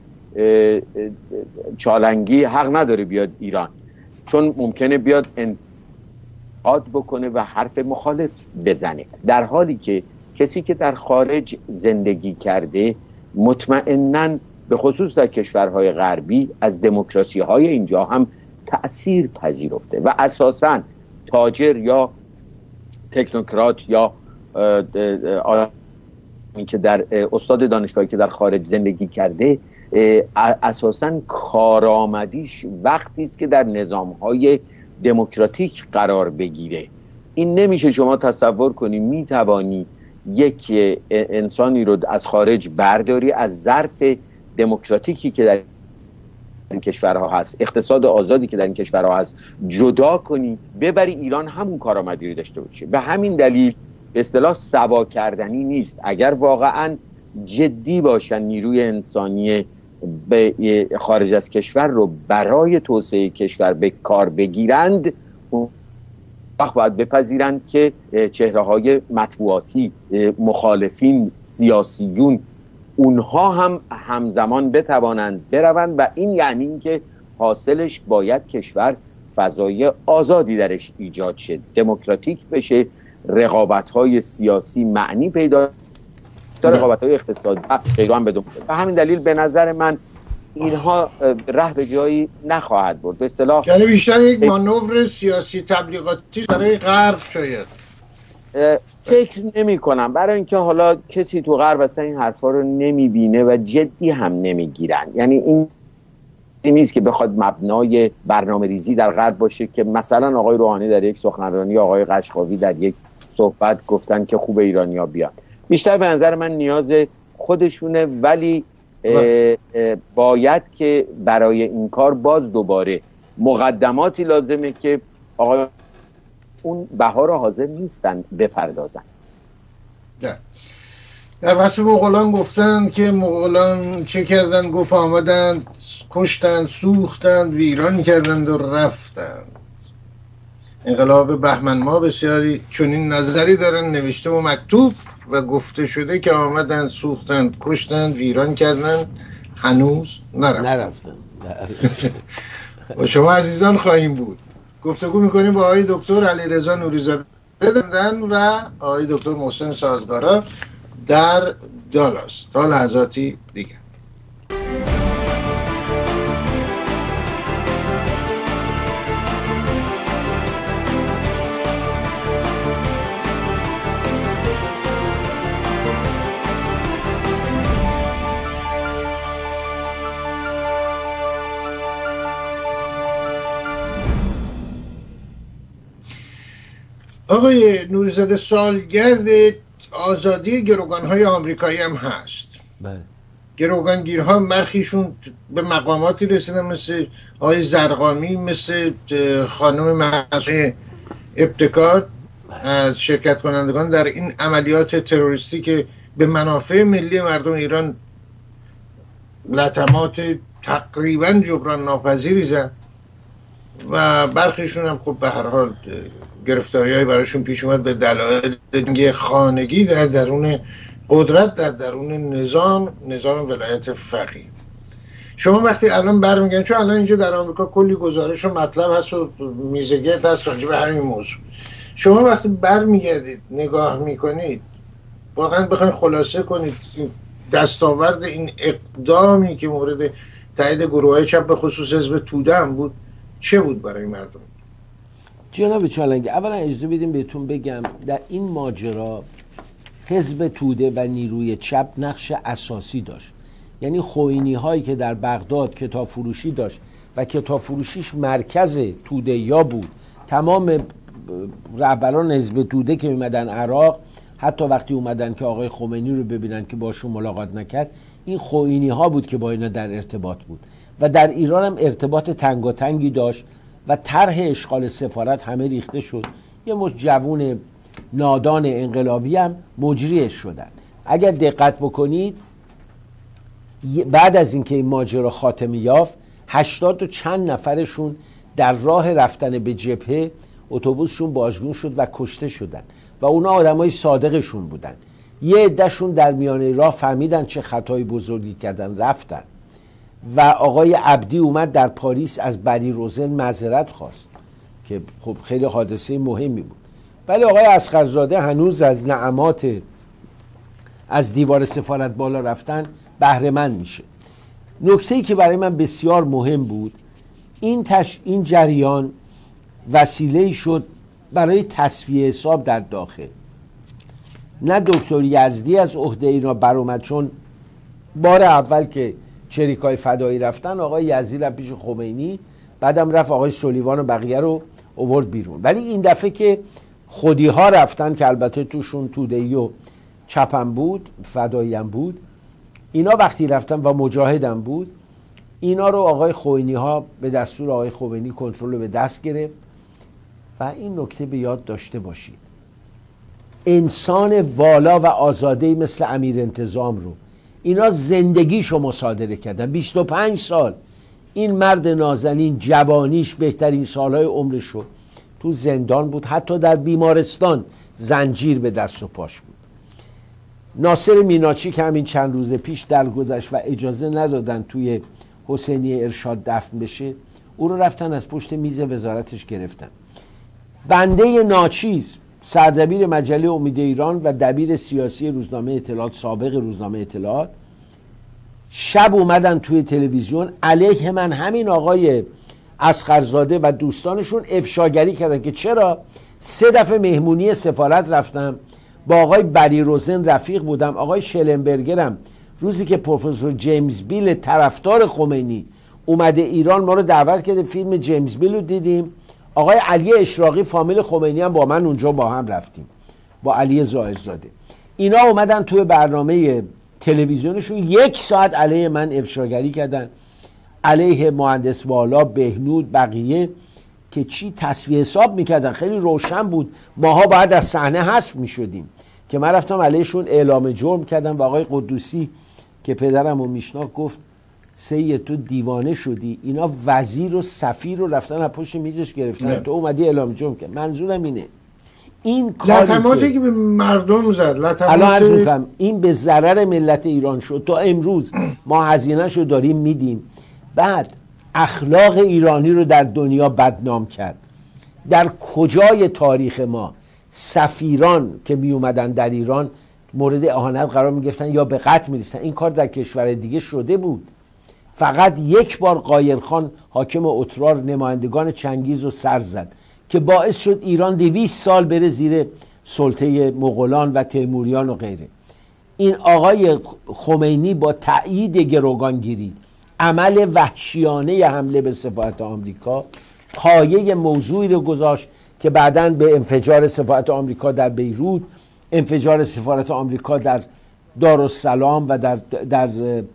چالنگی حق نداره بیاد ایران چون ممکنه بیاد انتقاد بکنه و حرف مخالف بزنه، در حالی که کسی که در خارج زندگی کرده مطمئناً به خصوص در کشورهای غربی از دموکراسی های اینجا هم تأثیر پذیرفته و اساساً تاجر یا تکنوکرات یا که در استاد دانشگاهی که در خارج زندگی کرده اساساً کارآمدیش وقتی است که در نظام‌های دموکراتیک قرار بگیره. این نمیشه شما تصور کنی میتوانی یک انسانی رو از خارج برداری، از ظرف دموکراتیکی که در این کشورها هست، اقتصاد آزادی که در این کشورها هست جدا کنی ببری ایران همون کارآمدی رو داشته باشه. به همین دلیل به اصطلاح سوا کردنی نیست. اگر واقعا جدی باشن نیروی انسانی به خارج از کشور رو برای توسعه کشور به کار بگیرند، اون وقت باید بپذیرند که چهره‌های مطبوعاتی، مخالفین، سیاسیون، اونها هم همزمان بتوانند بروند و این یعنی این که حاصلش باید کشور فضای آزادی درش ایجاد شه، دموکراتیک بشه، رقابت‌های سیاسی معنی پیدا کنه، رقابت‌های اقتصادی غیره هم بدون. و همین دلیل به نظر من اینها ره به جایی نخواهد برد. به اصطلاح یعنی بیشتر یک مانور سیاسی تبلیغاتی برای غرب شاید. فکر نمی کنم، برای اینکه حالا کسی تو غرب اصلا این حرفا رو نمیبینه و جدی هم نمیگیرن. یعنی این نیست که بخواد مبنای برنامه ریزی در غرب باشه که مثلا آقای روحانی در یک سخنرانی، آقای قشقاوی در یک صحبت گفتن که خوب ایرانیا بیان. بیشتر به نظر من نیاز خودشونه، ولی اه اه باید که برای این کار باز دوباره مقدماتی لازمه که آقای اون بها رو حاضر نیستن بپردازن. در, در وصف مغولان گفتن که مغولان چه کردن؟ گفت آمدند کشتند، سوختند، ویران کردند و رفتند. انقلاب بهمن ما بسیاری چنین نظری دارن، نوشته و مکتوب و گفته شده که آمدند سوختند، کشتند، ویران کردند، هنوز نرفتند. نرفتند. با شما عزیزان خواهیم بود. گفتگو میکنیم با آقای دکتر علیرضا نوری‌زاده و آقای دکتر محسن سازگارا در دالاس تا لحظاتی دیگه. آقای نوری‌زاده، سالگرد آزادی گروگان‌های آمریکایی هم هست. بله. گروگانگیرها مرخیشون به مقاماتی رسیدن مثل آقای زرقامی، مثل خانم معصومه ابتکار از شرکت کنندگان در این عملیات تروریستی که به منافع ملی مردم ایران لطمات تقریبا جبران ناپذیری زد و برخیشون هم خب به هر حال گرفتاری های براشون پیش اومد به دلایل جنگ خانگی در درون قدرت، در درون نظام نظام ولایت فقیه. شما وقتی الان برمیگردید، چون الان اینجا در آمریکا کلی گزارش و مطلب هست و میزگرد هست راجع به همین موضوع، شما وقتی برمیگردید نگاه میکنید، واقعا بخواید خلاصه کنید دستاورد این اقدامی که مورد تایید گروه‌های چپ به خصوص حزب توده هم بود چه بود برای مردم؟ جناب چالنگی، اولا اجازه بدیم بهتون بگم در این ماجرا حزب توده و نیروی چپ نقش اساسی داشت. یعنی خوئینی هایی که در بغداد کتاب فروشی داشت و کتاب فروشیش مرکز توده یا بود، تمام رهبران حزب توده که اومدن عراق، حتی وقتی اومدن که آقای خمینی رو ببینن که باشون ملاقات نکرد، این خوئینی ها بود که با اینا در ارتباط بود و در ایران هم ارتباط تنگاتنگی داشت و طرح اشغال سفارت همه ریخته شد. یه مش جوون نادان انقلابی هم مجریش شدن. اگر دقت بکنید بعد از اینکه این ماجرا خاتمه یافت، هشتاد و چند نفرشون در راه رفتن به جبهه اتوبوسشون باجگون شد و کشته شدن و اونا آدمای صادقشون بودن. یه عدهشون در میانه راه فهمیدن چه خطای بزرگی کردن، رفتن. و آقای عبدی اومد در پاریس از بری روزن معذرت خواست که خب خیلی حادثه مهمی بود. ولی آقای اصغرزاده هنوز از نعمات از دیوار سفارت بالا رفتن بهره مند میشه. نکته‌ای که برای من بسیار مهم بود، این تش... این جریان وسیله‌ای شد برای تصفیه حساب در داخل. نه دکتر یزدی از عهده اینا برآمد، چون بار اول که چریکای فدایی رفتن آقای یزدی رفت پیش خمینی، بعدم رفت آقای سلیمان و بقیه رو آورد بیرون. ولی این دفعه که خودی ها رفتن که البته توشون توده‌ای و چپم بود، فدایی هم بود، اینا وقتی رفتن و مجاهدم بود، اینا رو آقای خوئینی ها به دستور آقای خمینی کنترل به دست گرفت. و این نکته به یاد داشته باشید، انسان والا و آزاده‌ای مثل امیر انتظام رو اینا زندگیشو مصادره کردن. بیست و پنج سال این مرد نازنین جوانیش بهترین سالهای عمرش رو تو زندان بود، حتی در بیمارستان زنجیر به دست و پاش بود. ناصر میناچی که همین چند روز پیش درگذشت و اجازه ندادن توی حسینی ارشاد دفن بشه، او رو رفتن از پشت میز وزارتش گرفتن. بنده ناچیز سردبیر مجله امید ایران و دبیر سیاسی روزنامه اطلاعات، سابق روزنامه اطلاعات، شب اومدن توی تلویزیون علیه من همین آقای اصغرزاده و دوستانشون افشاگری کردن که چرا سه دفعه مهمونی سفارت رفتم، با آقای بریروزن رفیق بودم، آقای شلنبرگرم روزی که پروفسور جیمز بیل طرفدار خمینی اومده ایران ما رو دعوت کرده، فیلم جیمز بیل رو دیدیم، آقای علی اشراقی فامیل خمینی هم با من اونجا با هم رفتیم با علی ظاهرزاده. اینا اومدن توی برنامه تلویزیونشون یک ساعت علیه من افشاگری کردن، علیه مهندس والا، بهنود، بقیه، که چی تصفیه حساب میکردن. خیلی روشن بود ماها باید از صحنه حذف میشدیم، که من رفتم علیهشون اعلام جرم کردم و آقای قدوسی که پدرم رو میشناخت گفت سید تو دیوانه شدی، اینا وزیر و سفیر رو رفتن از پشت میزش گرفتن نه. تو اومدی اعلام جرم کرد. منظورم اینه این لطماتی که به مردم زد، لطمات الان عرض میکنم این به ضرر ملت ایران شد. تا امروز ما هزینه‌شو رو داریم میدیم. بعد اخلاق ایرانی رو در دنیا بدنام کرد. در کجای تاریخ ما سفیران که می اومدن در ایران مورد اهانت قرار می گرفتن یا به قتل می رسیدن؟ این کار در کشور دیگه شده بود. فقط یک بار قایرخان حاکم اترار نمایندگان چنگیز رو سر زد که باعث شد ایران دویست سال بره زیر سلطه مغولان و تیموریان و غیره. این آقای خمینی با تأیید گروگانگیری، عمل وحشیانه حمله به سفارت آمریکا، پایه موضوعی رو گذاشت که بعداً به انفجار سفارت آمریکا در بیروت، انفجار سفارت آمریکا در دارالسلام و در در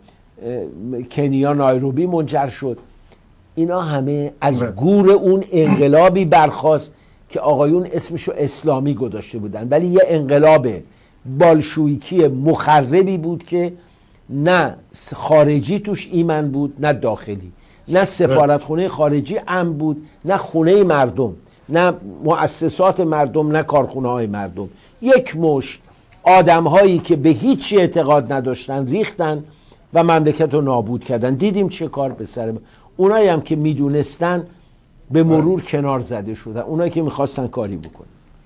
کنیا نایروبی منجر شد. اینا همه از گور اون انقلابی برخاست که آقایون اسمشو اسلامی گذاشته بودن، ولی یه انقلاب بالشویکی مخربی بود که نه خارجی توش ایمن بود نه داخلی، نه سفارتخونه خارجی امن بود نه خونه مردم، نه مؤسسات مردم، نه کارخونه های مردم. یک مش آدم هایی که به هیچ اعتقاد نداشتن ریختن و مملکت رو نابود کردن. دیدیم چه کار به سر ما. اونایی هم که میدونستن به مرور کنار زده شدن، اونایی که میخواستن کاری بکنن.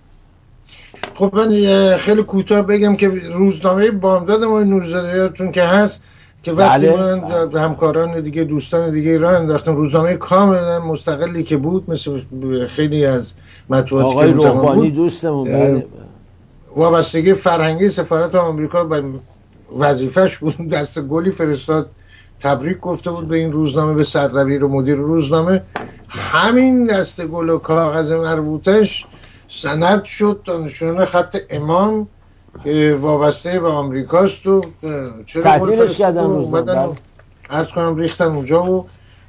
خب من خیلی کوتاه بگم که روزنامه بامداد ما نورزاده‌یاتون که هست که وقتی بله. من همکاران دیگه دوستان دیگه راه انداختم، روزنامه کاملا مستقلی که بود مثل خیلی از مطبوعاتی آقای روحانی دوستمون بله. وابستگی فرهنگی سفارت آمریکا به وظیفش بود، دست گلی فرستاد تبریک گفته بود به این روزنامه، به سردبیر و مدیر روزنامه. همین دست گل و کاغذ مربوطش سند شد تا نشونه خط امام که وابسته به آمریکاست و چرا تحویلش کردن روزنامه عرض کنم ریختن اونجا و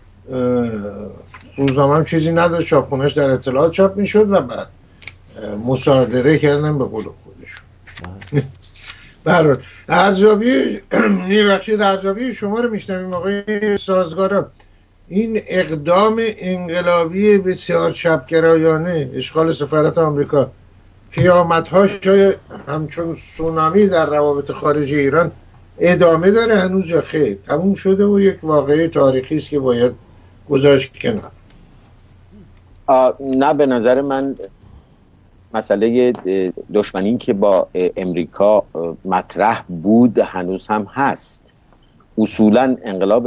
روزنامه هم چیزی نداشت، چاپخونهش در اطلاعات چاپ میشد و بعد مصادره کردن به قول خودشون. برای ارزیابی میبخشید ارزیابی شما رو میشنویم آقای سازگارا. این اقدام انقلابی بسیار چپگرایانه اشغال سفارت آمریکا قیامت‌ها شاید همچون سونامی در روابط خارجی ایران ادامه داره هنوز یا خیر تموم شده و یک واقعه تاریخی است که باید گذاشت کنار؟ نه، به نظر من مسئله دشمنی که با امریکا مطرح بود هنوز هم هست. اصولا انقلاب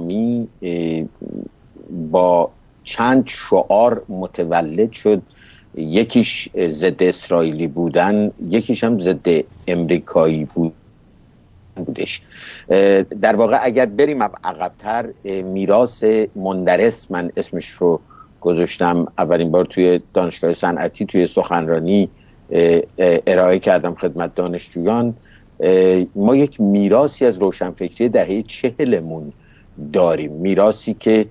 اسلامی با چند شعار متولد شد یکیش ضد اسرائیلی بودن، یکیش هم ضد امریکایی بود بودش. در واقع اگر بریم عقب‌تر، میراث مندرس، من اسمش رو گذاشتم، اولین بار توی دانشگاه صنعتی توی سخنرانی ارائه کردم خدمت دانشجویان. ما یک میراثی از روشنفکری دهه چهلمون داریم، میراثی که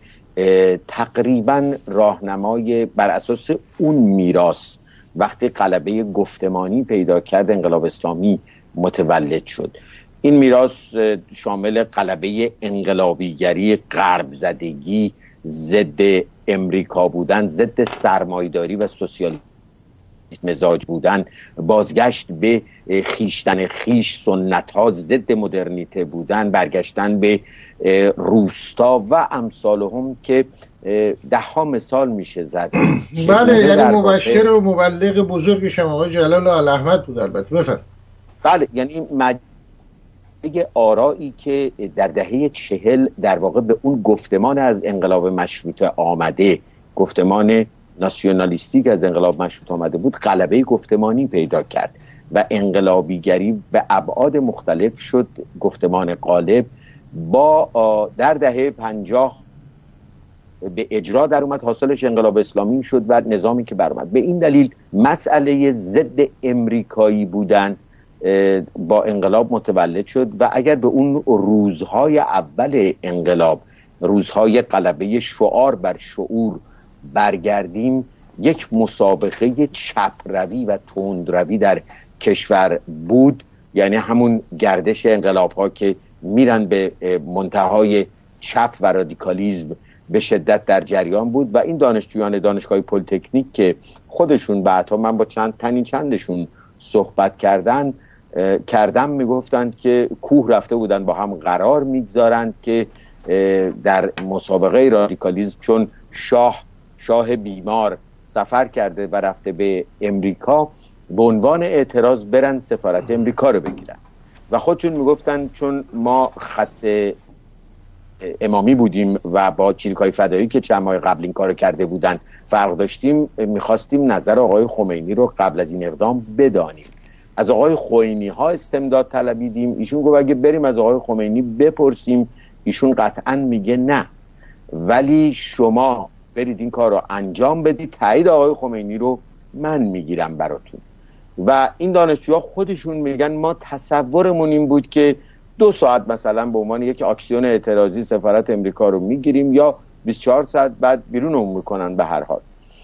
تقریبا راهنمای بر اساس اون میراث وقتی غلبه گفتمانی پیدا کرد انقلاب اسلامی متولد شد. این میراث شامل غلبه انقلابیگری، غرب زدگی، ضد امریکا بودن، ضد سرمایه‌داری و سوسیالیسم مزاج بودن، بازگشت به خیشتن خیش، سنت ها، ضد مدرنیته بودن، برگشتن به روستا و امثالهم که ده ها مثال میشه زد. بله، یعنی مبشر و مبلغ بزرگش هم آقای جلال آل احمد بود. البته بفرم. بله، یعنی مجموعه آرایی که در دهه چهل در واقع به اون گفتمان از انقلاب مشروطه آمده، گفتمان ناسیونالیستی که از انقلاب مشروط آمده بود، غلبه گفتمانی پیدا کرد و انقلابیگری به ابعاد مختلف شد گفتمان غالب. با در دهه پنجاه به اجرا در اومد، حاصلش انقلاب اسلامی شد و نظامی که برآمد. به این دلیل مسئله ضد امریکایی بودن با انقلاب متولد شد و اگر به اون روزهای اول انقلاب، روزهای غلبه شعار بر شعور برگردیم، یک مسابقه چپ روی و تند روی در کشور بود، یعنی همون گردش انقلاب ها که میرن به منتهای چپ و رادیکالیزم به شدت در جریان بود و این دانشجویان دانشگاه پلی‌تکنیک که خودشون بعدها من با چند تنی چندشون صحبت کردن کردم میگفتند که کوه رفته بودن با هم قرار میگذارند که در مسابقه رادیکالیزم، چون شاه شاه بیمار سفر کرده و رفته به امریکا، به عنوان اعتراض برن سفارت امریکا رو بگیرن و خودشون میگفتن چون ما خط امامی بودیم و با چریک‌های فدایی که چند ماه قبل این کارو کرده بودن فرق داشتیم، میخواستیم نظر آقای خمینی رو قبل از این اقدام بدانیم. از آقای خمینی ها استمداد طلبیدیم. ایشون گفت اگه بریم از آقای خمینی بپرسیم، ایشون قطعا میگه نه، ولی شما برید این کار رو انجام بدید، تایید آقای خمینی رو من میگیرم براتون. و این دانشجوها خودشون میگن ما تصورمون این بود که دو ساعت مثلا به عنوان یک اکسیون اعتراضی سفارت امریکا رو میگیریم یا بیست و چهار ساعت بعد بیرونمون میکنن به هر حال.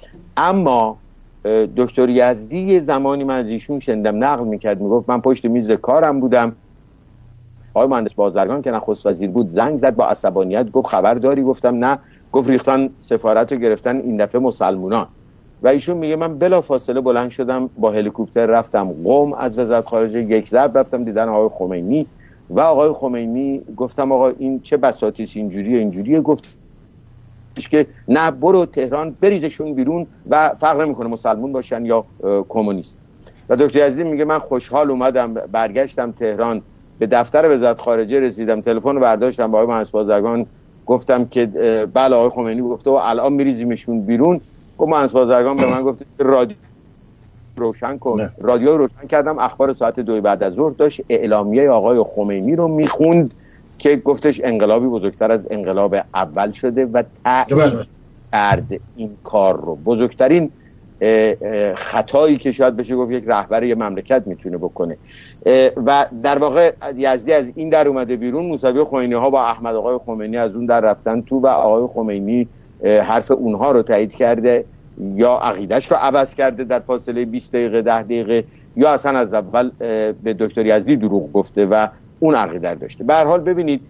اما دکتر یزدی یه زمانی من از ایشون شنیدم نقل میکرد، میگفت من پشت میز کارم بودم، آقای مهندس بازرگان که نخست وزیر بود زنگ زد با عصبانیت، گفت خبر داری؟ گفتم نه. گفت ریختن سفارت رو گرفتن این دفعه مسلمونان. و ایشون میگه من بلا فاصله بلند شدم با هلیکوپتر رفتم قم، از وزارت خارجه یک ضرب رفتم دیدن آقای خمینی و آقای خمینی گفتم آقا این چه بساطیست، اینجوریه اینجوریه. گفت که نه برو تهران بریزشون بیرون و فرق نمیکنه مسلمون باشن یا کمونیست. و دکتر یزدی میگه من خوشحال اومدم، برگشتم تهران، به دفتر وزارت خارجه رسیدم، تلفن رو برداشتم با آقای مهندس بازرگان گفتم که بله آقای خمینی گفته و الان میریزیمشون بیرون. گفت مهندس بازرگان به من گفت رادیو روشن کن. نه. رادیو روشن کردم، اخبار ساعت دو بعد از ظهر داشت اعلامیه آقای خمینی رو میخوند که گفتش انقلابی بزرگتر از انقلاب اول شده و تایید کرد این کار رو. بزرگترین خطایی که شاید بشه گفت یک رهبر یه مملکت میتونه بکنه. و در واقع یزدی از این در اومده بیرون، موسوی خمینی ها با احمد آقای خمینی از اون در رفتن تو و آقای خمینی حرف اونها رو تایید کرده یا عقیدش رو عوض کرده در فاصله بیست دقیقه ده دقیقه، یا اصلا از اول به دکتر یزدی دروغ گفته و اون عقیده داشته. به هر حال ببینید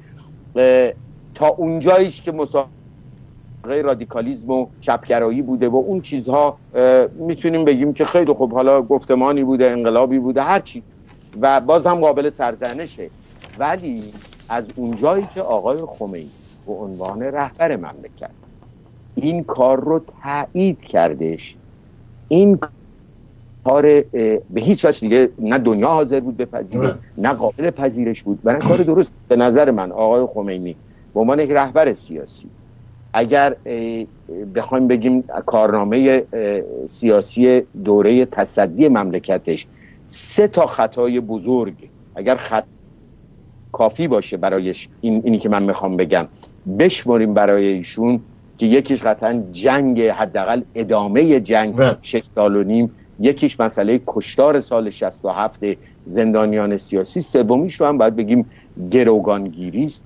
تا اونجاییش که مسابقه رادیکالیسم و چپگرایی بوده و اون چیزها میتونیم بگیم که خیلی خوب، حالا گفتمانی بوده، انقلابی بوده، هرچی، و باز هم قابل سرزنشه. ولی از اونجایی که آقای خمینی به عنوان رهبر مملکت این کار رو تایید کردش، این کار به هیچ وجه دیگه نه دنیا حاضر بود بپذیره نه قابل پذیرش بود و نه کار درست. به نظر من آقای خمینی به عنوان یک رهبر سیاسی اگر بخوایم بگیم کارنامه سیاسی دوره تصدی مملکتش سه تا خطای بزرگ اگر خط کافی باشه برایش، این اینی که من میخوام بگم بشماریم برای ایشون، که یکیش قطعا جنگ، حداقل ادامه جنگ شش سال و نیم، یکیش مسئله کشتار سال شصت و هفت زندانیان سیاسی، سومیش رو هم باید بگیم گروگانگیری است،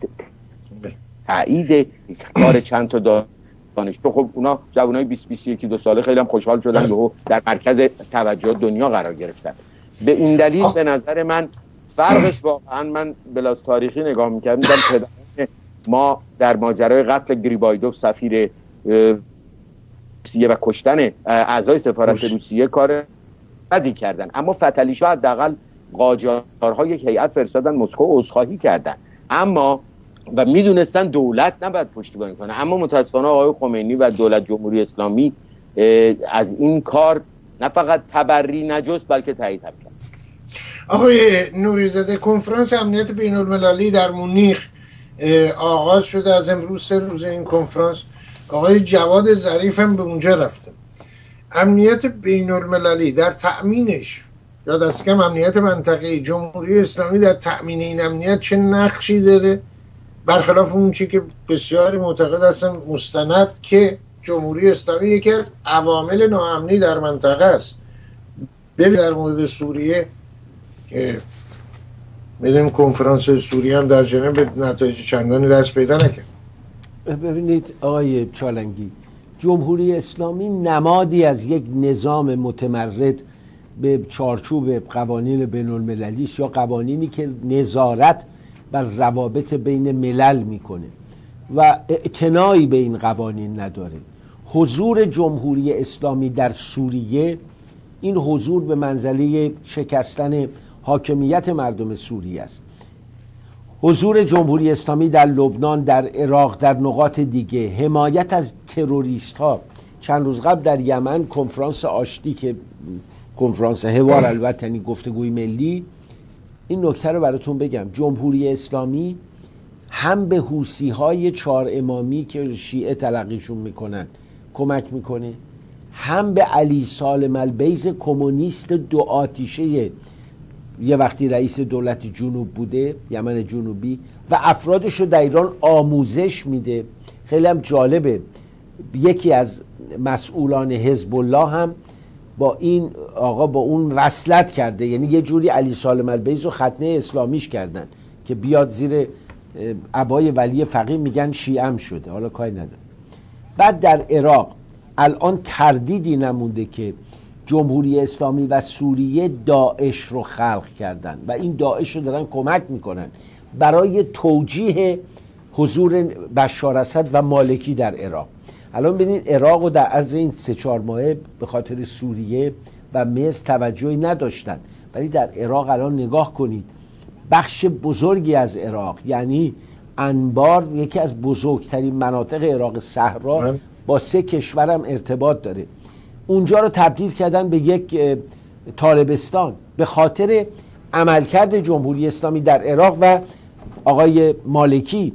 تایید کار چند تا دانشجو. خب اونا جوانای بیست بیست و یک دو ساله خیلی هم خوشحال شدن و در مرکز توجه دنیا قرار گرفتن. به این دلیل به نظر من فرقش واقعا، من بلاس تاریخی نگاه می‌کردم، دیدم پدران ما در ماجرای قتل گریبایدوف سفیر روسیه و کشتن اعضای سفارت روسیه کار بدی کردن، اما فتلیشاه حداقل قاجارها یک هیئت فرستادن مسکو عذرخواهی کردن، اما و میدونستن دولت نباید پشتیبانی کنه، اما متاسفانه آقای خمینی و دولت جمهوری اسلامی از این کار نه فقط تبری نجست بلکه تایید هم کرد. آقای نوری‌زاده، کنفرانس امنیت بین المللی در مونیخ آغاز شده، از امروز سه روز این کنفرانس. آقای جواد ظریف هم به اونجا رفته. امنیت بین المللی در تأمینش یا دست کم امنیت منطقه‌ای، جمهوری اسلامی در تأمین این امنیت چه نقشی داره؟ برخلاف اون چی که بسیاری معتقد هستن مستند که جمهوری اسلامی یکی از عوامل ناامنی در منطقه است. ببین در مورد سوریه که میدونیم کنفرانس سوریه هم در ژنو به نتایج چندانی دست پیدا نکرد. ببینید آقای چالنگی، جمهوری اسلامی نمادی از یک نظام متمرد به چارچوب قوانین بین المللی یا قوانینی که نظارت بر روابط بین ملل میکنه و اعتنایی به این قوانین نداره. حضور جمهوری اسلامی در سوریه، این حضور به منزله شکستن حاکمیت مردم سوریه است. حضور جمهوری اسلامی در لبنان، در عراق، در نقاط دیگه، حمایت از تروریست ها. چند روز قبل در یمن کنفرانس آشتی که کنفرانس حوار الوطنی گفتگوی ملی، این نکته رو براتون بگم، جمهوری اسلامی هم به حوثی های چهار امامی که شیعه تلقیشون میکنن کمک میکنه، هم به علی سالم البیض کمونیست دو آتیشه یه وقتی رئیس دولت جنوب بوده، یمن جنوبی، و افرادش رو در ایران آموزش میده. خیلی هم جالبه، یکی از مسئولان حزب الله هم با این آقا با اون وصلت کرده، یعنی یه جوری علی سالم البیض رو ختنه اسلامیش کردن که بیاد زیر عبای ولی فقیه، میگن شیعم شده، حالا کاری نداره. بعد در عراق الان تردیدی نمونده که جمهوری اسلامی و سوریه داعش رو خلق کردن و این داعش رو دارن کمک میکنن برای توجیه حضور بشار اسد و مالکی در عراق. الان ببینید عراق رو در عرض این سه چهار ماهه به خاطر سوریه و مصر توجهی نداشتن، ولی در عراق الان نگاه کنید، بخش بزرگی از عراق، یعنی انبار، یکی از بزرگترین مناطق عراق صحرا، با سه کشورم ارتباط داره، اونجا رو تبدیل کردن به یک طالبستان به خاطر عملکرد جمهوری اسلامی در عراق و آقای مالکی.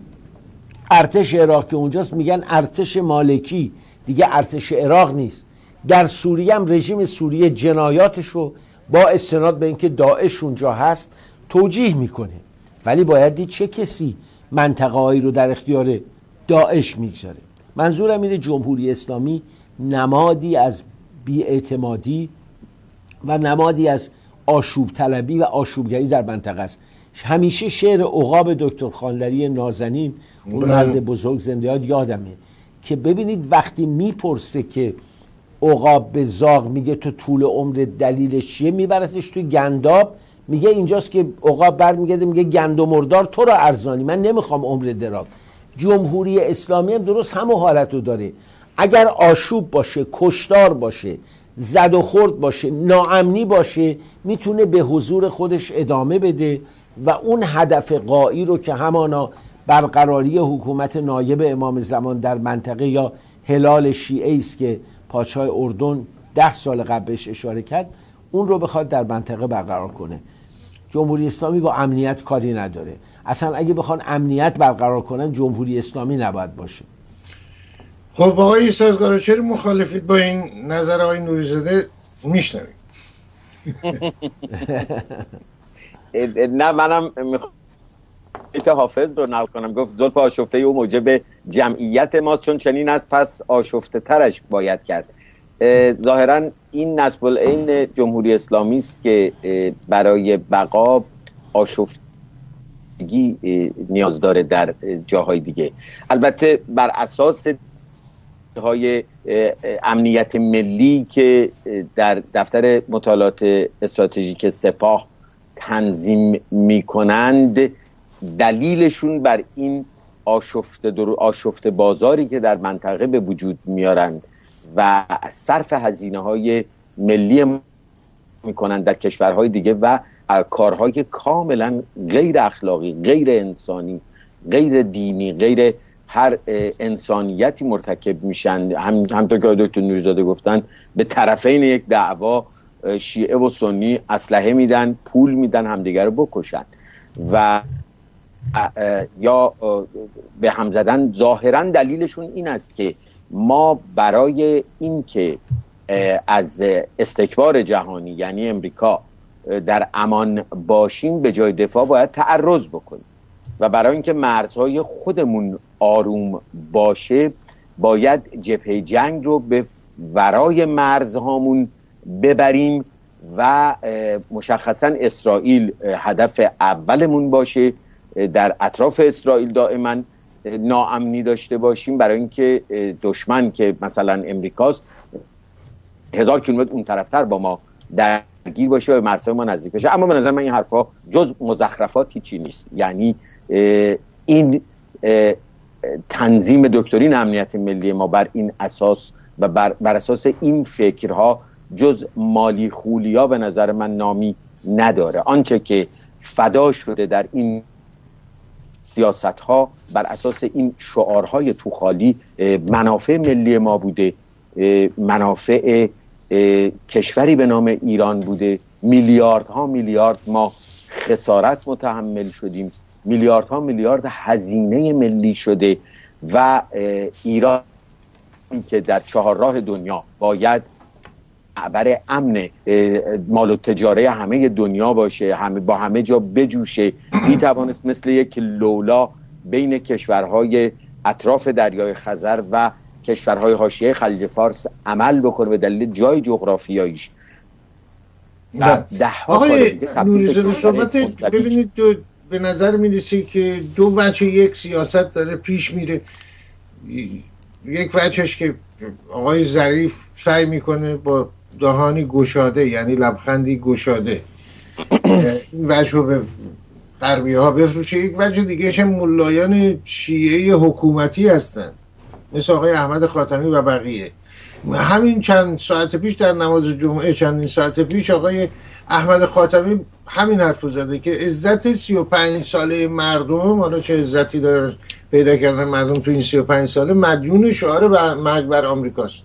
ارتش عراق که اونجاست میگن ارتش مالکی، دیگه ارتش عراق نیست. در سوریه هم رژیم سوریه جنایاتش رو با استناد به اینکه داعش اونجا هست توجیه میکنه، ولی باید دید چه کسی منطقه هایی رو در اختیار داعش میگذاره. منظورم اینه جمهوری اسلامی نمادی از بی‌اعتمادی و نمادی از آشوب طلبی و آشوبگری در منطقه است. همیشه شعر عقاب دکتر خانلری نازنین، اون مرد بزرگ زنده یاد یادمه، که ببینید وقتی میپرسه که عقاب به زاغ میگه تو طول عمر دلیلش چیه، میبرتش تو گنداب، میگه اینجاست که عقاب برمیگرده میگه گند و مردار تو را ارزانی، من نمیخوام عمر دراز. جمهوری اسلامی هم درست همون حالت رو داره. اگر آشوب باشه، کشتار باشه، زد و خورد باشه، ناامنی باشه، میتونه به حضور خودش ادامه بده و اون هدف غایی رو که همانا برقراری حکومت نایب امام زمان در منطقه یا هلال شیعه است که پادشاه اردن ده سال قبلش اشاره کرد، اون رو بخواد در منطقه برقرار کنه. جمهوری اسلامی با امنیت کاری نداره. اصلا اگه بخوان امنیت برقرار کنن جمهوری اسلامی نباید باشه. خب آقای سازگارا چرا مخالفید با این نظر آقای نوری‌زاده؟ میشنوید. نه منم میخوام حافظ رو نقل کنم، گفت زلف آشفته او موجب جمعیت ماست، چون چنین است پس آشفته ترش باید کرد. ظاهرا این نصب العین جمهوری اسلامی است که برای بقا آشفتگی نیاز داره در جاهای دیگه. البته بر اساس های امنیت ملی که در دفتر مطالعات استراتژیک سپاه تنظیم میکنند، دلیلشون بر این آشفته در آشفته بازاری که در منطقه به وجود میارند و صرف هزینه های ملی میکنند در کشورهای دیگه و کارهای کاملا غیر اخلاقی، غیر انسانی، غیر دینی، غیر هر انسانیتی مرتکب میشن. هم همونطور که دکتر نوری‌زاده گفتن به طرفین یک دعوا شیعه و سنی اسلحه میدن، پول میدن همدیگر رو بکشن و یا به هم زدن. ظاهرا دلیلشون این است که ما برای اینکه از استکبار جهانی یعنی امریکا در امان باشیم به جای دفاع باید تعرض بکنیم و برای اینکه مرزهای خودمون آروم باشه باید جبهه جنگ رو به ورای مرزهامون ببریم و مشخصا اسرائیل هدف اولمون باشه، در اطراف اسرائیل دائما ناامنی داشته باشیم، برای اینکه دشمن که مثلا امریکاست هزار کیلومتر اون طرفتر با ما درگیر باشه و به مرزهای ما نزدیک بشه. اما به نظر من این حرفا جز مزخرفات هیچی نیست. یعنی این تنظیم دکترین امنیت ملی ما بر این اساس و بر, بر اساس این فکرها جز مالی خولیا به نظر من نامی نداره. آنچه که فدا شده در این سیاست ها بر اساس این شعارهای توخالی منافع ملی ما بوده، منافع کشوری به نام ایران بوده. میلیاردها میلیارد ما خسارت متحمل شدیم، میلیاردها میلیارد هزینه ملی شده و ایران که در چهارراه دنیا باید معبر امن مال و تجاره همه دنیا باشه، همه با همه جا بجوشه، میتوانست مثل یک لولا بین کشورهای اطراف دریای خزر و کشورهای حاشیه خلیج فارس عمل بکنه به دلیل جای جغرافیاییش. آقای نوری‌زاده صحبت ببینید، دو به نظر میرسه که دو وجه یک سیاست داره پیش میره. یک وجهش که آقای ظریف سعی میکنه با دهانی گشاده، یعنی لبخندی گشاده، این وجه رو به غربی ها بفروشه. یک وجه دیگهش هم ملایان شیعه حکومتی هستن مثل آقای احمد خاتمی و بقیه. همین چند ساعت پیش در نماز جمعه، چندین ساعت پیش آقای احمد خاتمی همین حرف زده که عزت سی و پنج ساله مردم، حالا چه عزتی داره پیدا کردن مردم تو این سی و پنج ساله، مدیون شعار مرگ بر آمریکاست.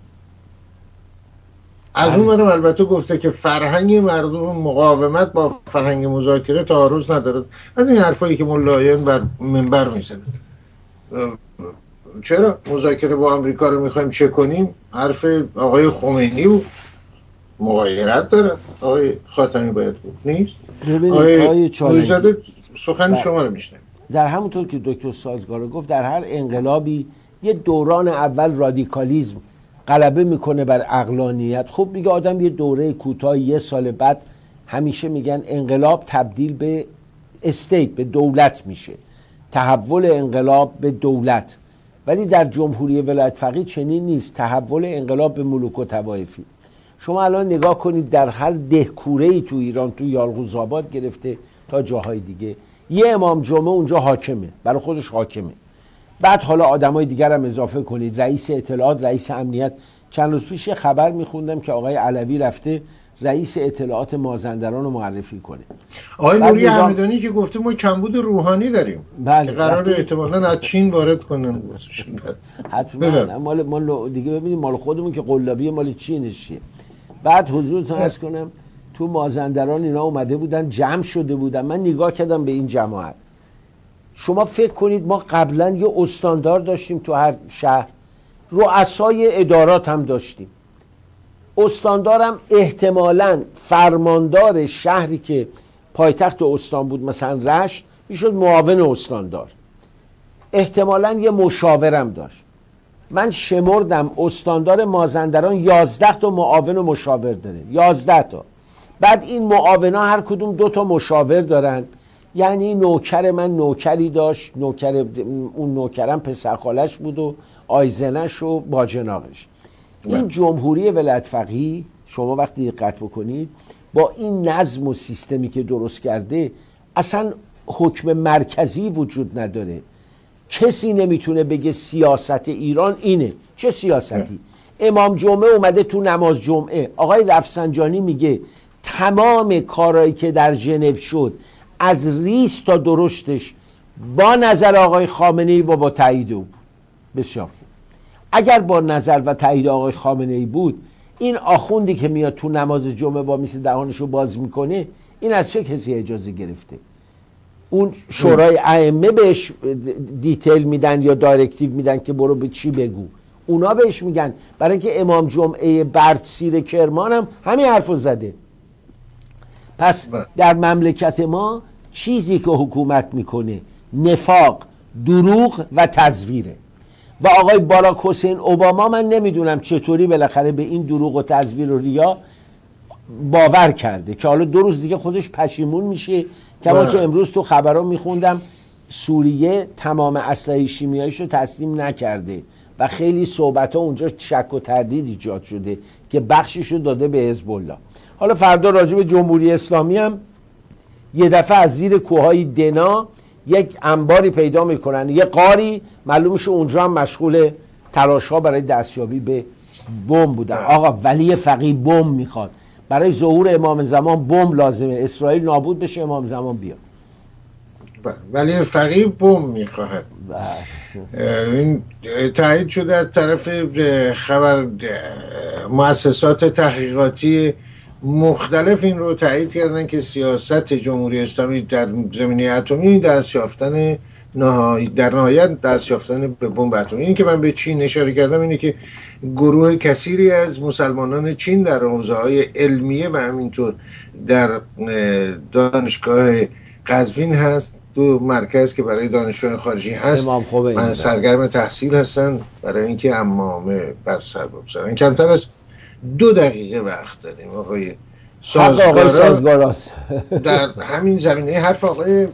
از اون برم البته گفته که فرهنگ مردم مقاومت با فرهنگ مذاکره تعارض نداره. از این حرفایی که ملایان بر منبر میزنه. چرا مذاکره با آمریکا رو میخوایم چه کنیم؟ حرف آقای خمینی بود، مغایرت داره. آقای خاتمی باید بود نیست. آقای نوری‌زاده سخن شما رو میشنم. در همونطور که دکتر سازگار گفت، در هر انقلابی یه دوران اول رادیکالیزم غلبه میکنه بر عقلانیت. خب میگه آدم یه دوره کوتاه یه سال بعد همیشه میگن انقلاب تبدیل به استیت، به دولت میشه، تحول انقلاب به دولت. ولی در جمهوری ولایت فقیه چنین نیست، تحول انقلاب به ملوک و طوایفی. شما الان نگاه کنید در هر دهکوره‌ای تو ایران، تو یالقوزآباد گرفته تا جاهای دیگه، یه امام جمعه اونجا حاکمه، برای خودش حاکمه. بعد حالا آدمای دیگر هم اضافه کنید، رئیس اطلاعات، رئیس امنیت. چند روز پیش یه خبر میخوندم که آقای علوی رفته رئیس اطلاعات مازندران رو معرفی کنه. آقای نوری همدانی که گفته ما کمبود روحانی داریم، بله، که قراره احتمالاً از چین وارد کنن. حتما مال مال دیگه ببینید، مال خودمون که قلابی مال چینش چیه. بعد حضورتون عرض کنم تو مازندران اینا اومده بودن، جمع شده بودن. من نگاه کردم به این جماعت. شما فکر کنید ما قبلا یه استاندار داشتیم تو هر شهر، رؤسای ادارات هم داشتیم. استاندارم احتمالاً فرماندار شهری که پایتخت استان بود، مثلا رشت، میشد معاون استاندار. احتمالاً یه مشاورم داشت. من شمردم استاندار مازندران یازده تا معاون و مشاور داره، یازده تا. بعد این معاونا هر کدوم دو تا مشاور دارن. یعنی نوکر من نوکری داشت، نوکر اون نوکرم پسر خالش بود و آیزنش و باجناقش. این جمهوری ولایت فقیه شما وقتی دقت بکنید با این نظم و سیستمی که درست کرده اصلا حکم مرکزی وجود نداره. کسی نمیتونه بگه سیاست ایران اینه. چه سیاستی؟ امام جمعه اومده تو نماز جمعه، آقای رفسنجانی میگه تمام کارهایی که در ژنو شد از ریز تا درشتش با نظر آقای خامنه‌ای و با تایید او. بسیار خوب. اگر با نظر و تایید آقای خامنه‌ای بود، این آخوندی که میاد تو نماز جمعه با میسه دهانشو باز میکنه، این از چه کسی اجازه گرفته؟ اون شورای ائمه بهش دیتیل میدن یا دایرکتیو میدن که برو به چی بگو. اونا بهش میگن، برای اینکه امام جمعه بردسیر کرمان هم همین حرفو زده. پس در مملکت ما چیزی که حکومت میکنه نفاق، دروغ و تزویره. و آقای باراک حسین اوباما من نمیدونم چطوری بالاخره به این دروغ و تزویر و ریا باور کرده که حالا دو روز دیگه خودش پشیمون میشه. کما که امروز تو خبرها میخوندم سوریه تمام اسلحه شیمیاییش رو تسلیم نکرده و خیلی صحبت ها اونجا شک و تردید ایجاد شده که بخشش رو داده به حزب الله. حالا فردا راجع به جمهوری اسلامی هم یه دفعه از زیر کوههای دنا یک انباری پیدا میکنن، یه غاری، معلومشه اونجا هم مشغول تلاش ها برای دستیابی به بمب بودن. آقا ولی فقیه بمب میخواد، برای ظهور امام زمان بمب لازمه، اسرائیل نابود بشه امام زمان بیاد. ولی فقیه بمب میخواهد. این تایید شده از طرف خبر مؤسسات تحقیقاتی مختلف، این رو تایید کردن که سیاست جمهوری اسلامی در زمینه اتمی دست یافتن نهایی در نهایت دست یافتن به بمب اتمی. این که من به چین اشاره کردم اینه که گروه کثیری از مسلمانان چین در حوزه‌های علمیه و همینطور در دانشگاه قزوین هست، دو مرکز که برای دانشجویان خارجی هست من سرگرم تحصیل هستن برای اینکه عمامه بر سر بگذارن. کمتر از دو دقیقه وقت داریم. آقای سازگارا در همین زمینه حرف آقای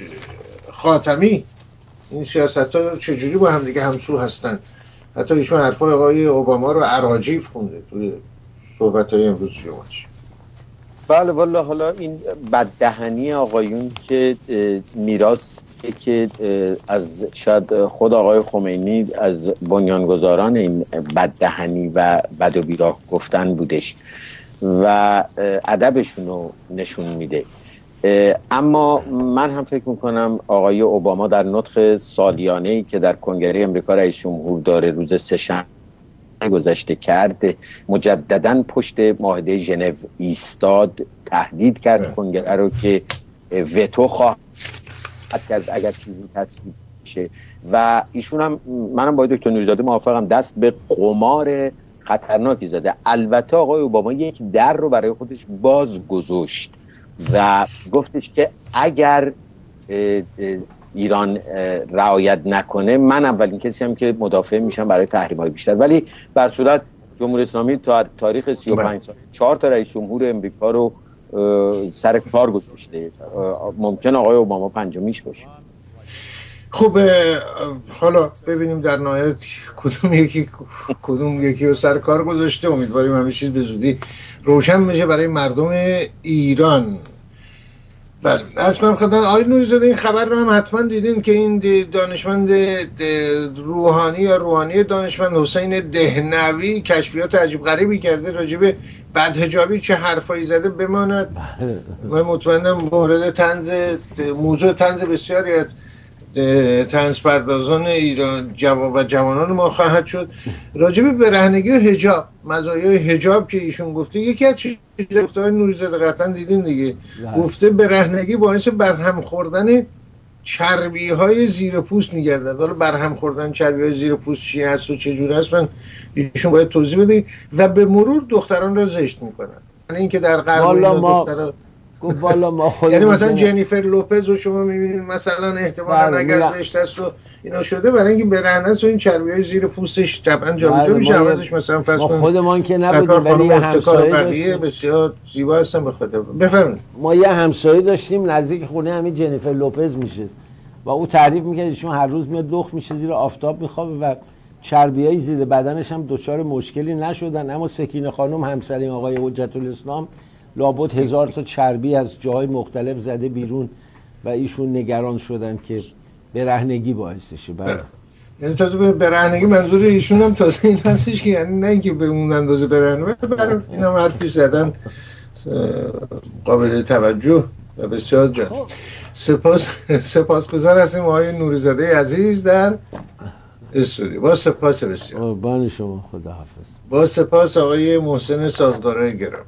خاتمی، این سیاست ها چجوری با هم دیگه همسو هستن. حتی ایشون حرفای آقای اوباما رو اراجیف خونده توی صحبت های امروز جمعش. بله والا، حالا این بددهنی آقایون که میراث که از شاید خود آقای خمینی از بنیانگذاران این بددهنی و بد و بیراه گفتن بودش و ادبشون رو نشون میده. اما من هم فکر میکنم آقای اوباما در نطق سالیانه‌ای که در کنگره امریکا رئیس جمهور داره روز سه‌شنبه گذشته کرد، مجددا پشت معاهده ژنو ایستاد، تهدید کرد کنگره رو که وتو خواهد کرد اگر چیزی تصویب بشه. و ایشون هم، منم با دکتر نوری‌زاده موافقم، دست به قمار خطرناکی زده. البته آقای اوباما یک در رو برای خودش باز گذاشت و گفتش که اگر ایران رعایت نکنه من اولین کسی هم که مدافع میشم برای تحریم‌های بیشتر. ولی بر صورت جمهوری اسلامی تا تاریخ سی و پنج سال چهار تا رئیس جمهور امریکا رو سر کار گذاشته، ممکن آقای اوباما پنجمیش باشه. خب حالا ببینیم در نهایت کدوم یکی کدوم یکی رو سر کار گذاشته. امیدواریم همه چیز به زودی روشن بشه برای مردم ایران. بله، از کنم خدمت آقای نوری‌زاده این خبر رو هم حتما دیدین که این دانشمند روحانی یا روحانی دانشمند حسین دهنوی کشفیات عجیب غریبی کرده راجع به بدحجابی، چه حرفایی زده بماند. من مطمئنم مورد طنز موضوع طنز بسیاری از طنز پردازان ایران جواب و جوانان ما خواهد شد. راجع به برهنگی و حجاب، مزایای حجاب که ایشون گفته، یکی از چیزا گفته های نوری‌زاده قطعا دیدین دیگه، گفته برهنگی باعث برهم خوردن چربی های زیر پوست میگردن. حالا برهم خوردن چربی های زیر پوست چی هست و چه جور هست من ایشون باید توضیح بده. و به مرور دختران را زشت میکنن. یعنی اینکه در غرب والا ما دختران گفت والا ما خودمون یعنی مثلا جنیفر لوپز رو شما میبینید مثلا احتمالاً اگر زشت است و اینا شده برای اینکه برهنه است و این چربی های زیر پوستش طبعا جابجا میشه. عوضش مثلا فرض کنید خودمان که نبودیم ولی یه همسایه داشتیم بسیار زیبا هستن به خاطر. بفرمایید. ما یه همسایه داشتیم نزدیک خونه همین جنیفر لوپز میشه و او تعریف میکرد ایشون هر روز میاد لخت میشه زیر آفتاب میخوابه و چربیای زیر بدنش هم دچار مشکلی نشدن. اما سکینه خانم همسر این آقای حجت الاسلام لابد هزار تا چربی از جاهای مختلف زده بیرون و ایشون نگران شدن که برهنگی باعثشه. بله. یعنی تازه به برهنگی منظور ایشون هم تازه این هستش که یعنی نه اینکه به اون اندازه برهنه، برای این هم حرفی زدن قابل توجه و بسیار جالب. سپاس سپاسگزار هستیم آقای نوری‌زاده عزیز در استودیو. با سپاس بسیار. قربان شما، خداحافظ. با سپاس آقای محسن سازگارای گرامی.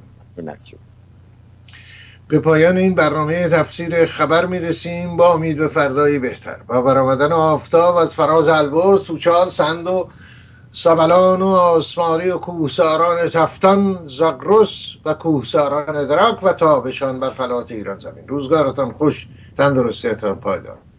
به پایان این برنامه تفسیر خبر میرسیم با امید به فردایی بهتر. با برآمدن آفتاب از فراز البرز، توچال، سند و سبلان و آسماری و کوهساران تفتان، زاگرس و کوهساران دراک و تابشان بر فلات ایران زمین. روزگارتان خوش، تندرستیتان پایدار.